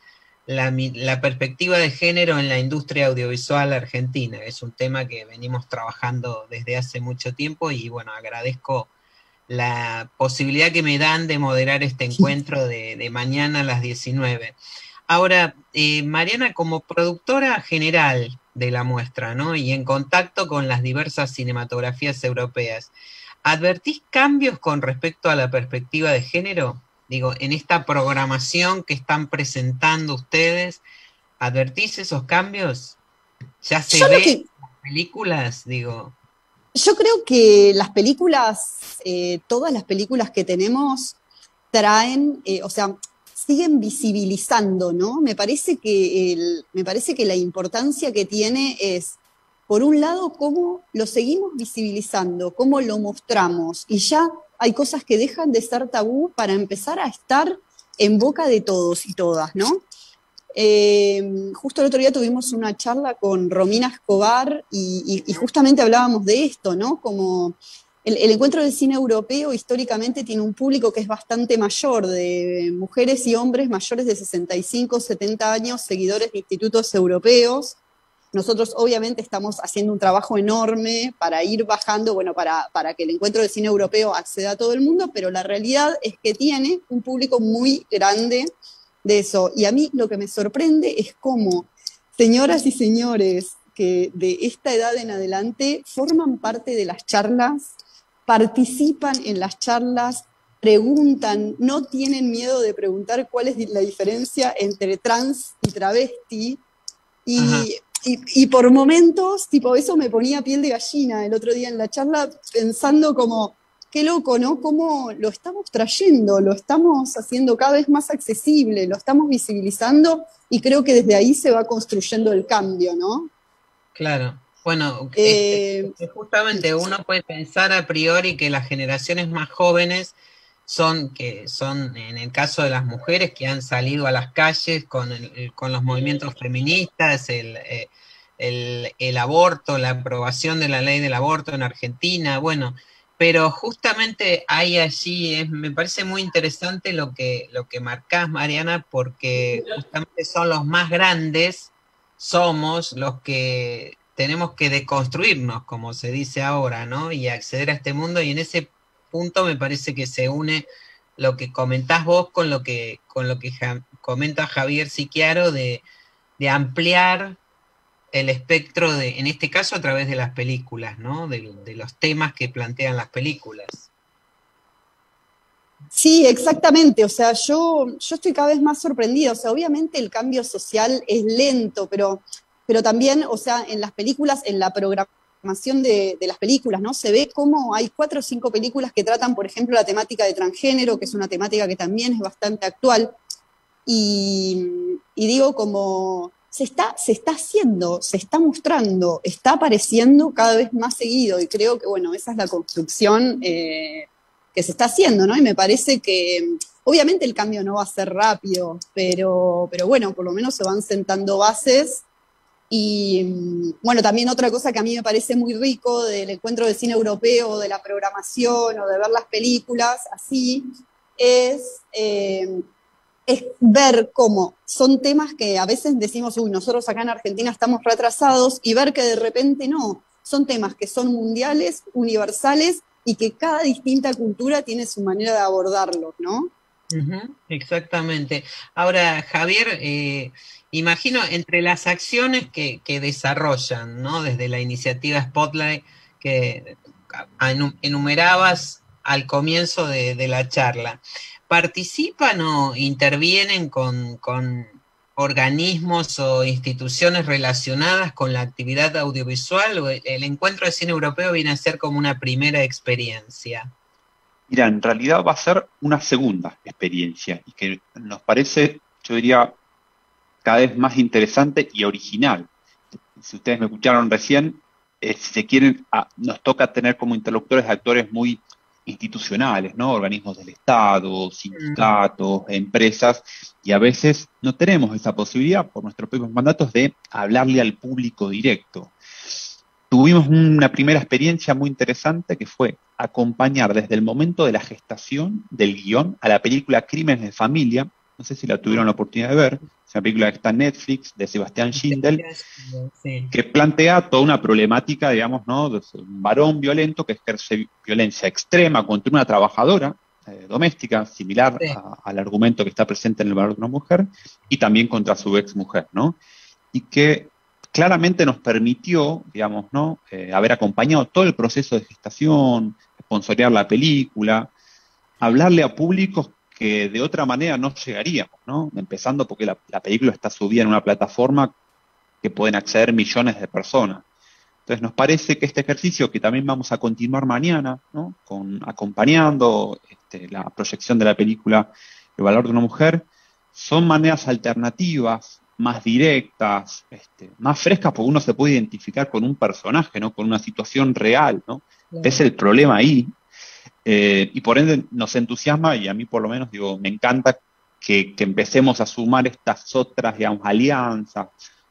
la perspectiva de género en la industria audiovisual argentina. Es un tema que venimos trabajando desde hace mucho tiempo, y bueno, agradezco la posibilidad que me dan de moderar este encuentro de mañana a las 19. Ahora, Mariana, como productora general de la muestra, ¿no? Y en contacto con las diversas cinematografías europeas, ¿advertís cambios con respecto a la perspectiva de género? Digo, en esta programación que están presentando ustedes, ¿advertís esos cambios? ¿Ya se ve en las películas? Digo. Yo creo que las películas, todas las películas que tenemos traen, o sea, siguen visibilizando, ¿no? Me parece que la importancia que tiene es, por un lado, cómo lo seguimos visibilizando, cómo lo mostramos, y ya hay cosas que dejan de ser tabú para empezar a estar en boca de todos y todas, ¿no? Justo el otro día tuvimos una charla con Romina Escobar y justamente hablábamos de esto, ¿no? Como el Encuentro de Cine Europeo históricamente tiene un público que es bastante mayor, de mujeres y hombres mayores de 65, 70 años, seguidores de institutos europeos. Nosotros obviamente estamos haciendo un trabajo enorme para ir bajando, bueno, para que el Encuentro de Cine Europeo acceda a todo el mundo, pero la realidad es que tiene un público muy grande de eso. Y a mí lo que me sorprende es cómo señoras y señores que de esta edad en adelante forman parte de las charlas, participan en las charlas, preguntan, no tienen miedo de preguntar cuál es la diferencia entre trans y travesti, y por momentos, tipo, eso me ponía piel de gallina el otro día en la charla, pensando como, qué loco, ¿no? Cómo lo estamos trayendo, lo estamos haciendo cada vez más accesible, lo estamos visibilizando, y creo que desde ahí se va construyendo el cambio, ¿no? Claro. Bueno, justamente uno puede pensar a priori que las generaciones más jóvenes son, en el caso de las mujeres, que han salido a las calles con los movimientos feministas, el aborto, la aprobación de la ley del aborto en Argentina, bueno, pero justamente hay allí, me parece muy interesante lo que marcás, Mariana, porque justamente son los más grandes, somos los que tenemos que deconstruirnos, como se dice ahora, ¿no? Y acceder a este mundo, y en ese punto me parece que se une lo que comentás vos con lo que comenta Javier Siquiaro de ampliar el espectro en este caso a través de las películas, ¿no? De los temas que plantean las películas. Sí, exactamente, o sea, yo estoy cada vez más sorprendida, o sea, obviamente el cambio social es lento, pero también, o sea, en las películas, en la programación de las películas, ¿no? Se ve cómo hay 4 o 5 películas que tratan, por ejemplo, la temática de transgénero, que es una temática que también es bastante actual, y digo como se está haciendo, se está mostrando, está apareciendo cada vez más seguido, y creo que, bueno, esa es la construcción que se está haciendo, ¿no? Y me parece que, obviamente el cambio no va a ser rápido, pero bueno, por lo menos se van sentando bases. Y bueno, también otra cosa que a mí me parece muy rico del encuentro de cine europeo, de la programación o de ver las películas así, es ver cómo son temas que a veces decimos, uy, nosotros acá en Argentina estamos retrasados, y ver que de repente no, son temas que son mundiales, universales, y que cada distinta cultura tiene su manera de abordarlos, ¿no? Exactamente. Ahora, Javier, imagino entre las acciones que desarrollan, ¿no? Desde la iniciativa Spotlight que enumerabas al comienzo de la charla, ¿participan o intervienen con organismos o instituciones relacionadas con la actividad audiovisual, o el encuentro de cine europeo viene a ser como una primera experiencia? Mira, en realidad va a ser una segunda experiencia, y que nos parece, yo diría, cada vez más interesante y original. Si ustedes me escucharon recién, si se quieren, nos toca tener como interlocutores actores muy institucionales, ¿no? Organismos del Estado, sindicatos, empresas, y a veces no tenemos esa posibilidad por nuestros propios mandatos de hablarle al público directo. Tuvimos una primera experiencia muy interesante que fue acompañar desde el momento de la gestación del guión a la película Crímenes de Familia. No sé si la tuvieron la oportunidad de ver, es una película que está en Netflix, de Sebastián Schindel, sí, que plantea toda una problemática, digamos, ¿no? De un varón violento que ejerce violencia extrema contra una trabajadora doméstica, similar al argumento que está presente en El valor de una mujer, y también contra su ex mujer, ¿no? Y que claramente nos permitió, digamos, ¿no? Haber acompañado todo el proceso de gestación, sponsorear la película, hablarle a públicos que de otra manera no llegaríamos, ¿no? Empezando porque la película está subida en una plataforma que pueden acceder millones de personas. Entonces nos parece que este ejercicio, que también vamos a continuar mañana, ¿no? Acompañando la proyección de la película El valor de una mujer, son maneras alternativas, más directas, más frescas, porque uno se puede identificar con un personaje, ¿no? Con una situación real, ¿no? Claro. Es el problema ahí. Y por ende nos entusiasma, y a mí por lo menos, digo, me encanta que empecemos a sumar estas otras, digamos, alianzas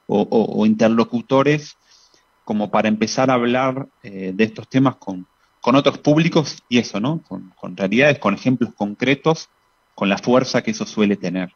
o interlocutores como para empezar a hablar de estos temas con otros públicos, y eso, ¿no? Con realidades, con ejemplos concretos, con la fuerza que eso suele tener.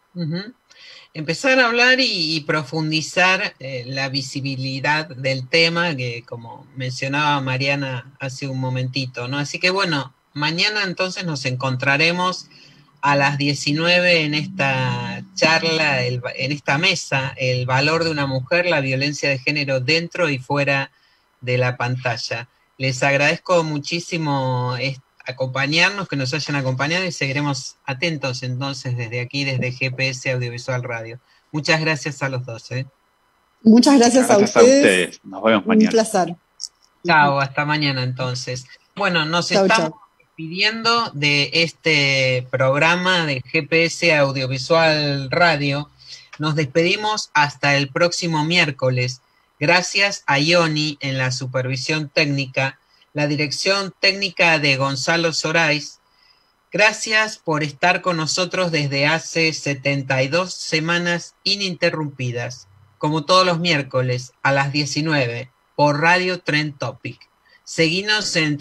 Empezar a hablar y profundizar la visibilidad del tema, que como mencionaba Mariana hace un momentito, ¿no? Así que bueno, mañana entonces nos encontraremos a las 19 en esta charla, en esta mesa, El valor de una mujer, la violencia de género dentro y fuera de la pantalla. Les agradezco muchísimo acompañarnos, que nos hayan acompañado y seguiremos atentos entonces desde aquí, desde GPS Audiovisual Radio. Muchas gracias a los dos. Muchas gracias a ustedes. Nos vemos mañana. Un placer. Chao, hasta mañana entonces. Bueno, nos estamos despidiendo de este programa de GPS Audiovisual Radio. Nos despedimos hasta el próximo miércoles. Gracias a Ioni en la supervisión técnica, la dirección técnica de Gonzalo Sorais. Gracias por estar con nosotros desde hace 72 semanas ininterrumpidas, como todos los miércoles a las 19 por Radio Trend Topic. Seguinos en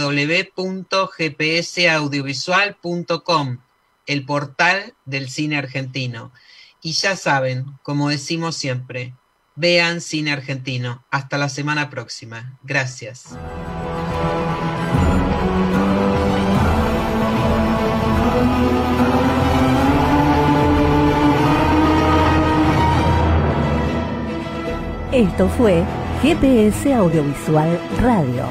www.gpsaudiovisual.com, el portal del cine argentino. Y ya saben, como decimos siempre, vean cine argentino. Hasta la semana próxima. Gracias. Esto fue GPS Audiovisual Radio.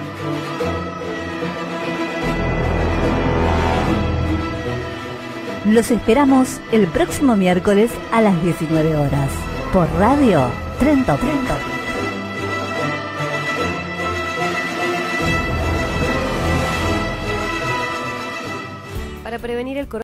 Los esperamos el próximo miércoles a las 19 horas por Radio Trend Topic. Para prevenir el coronavirus.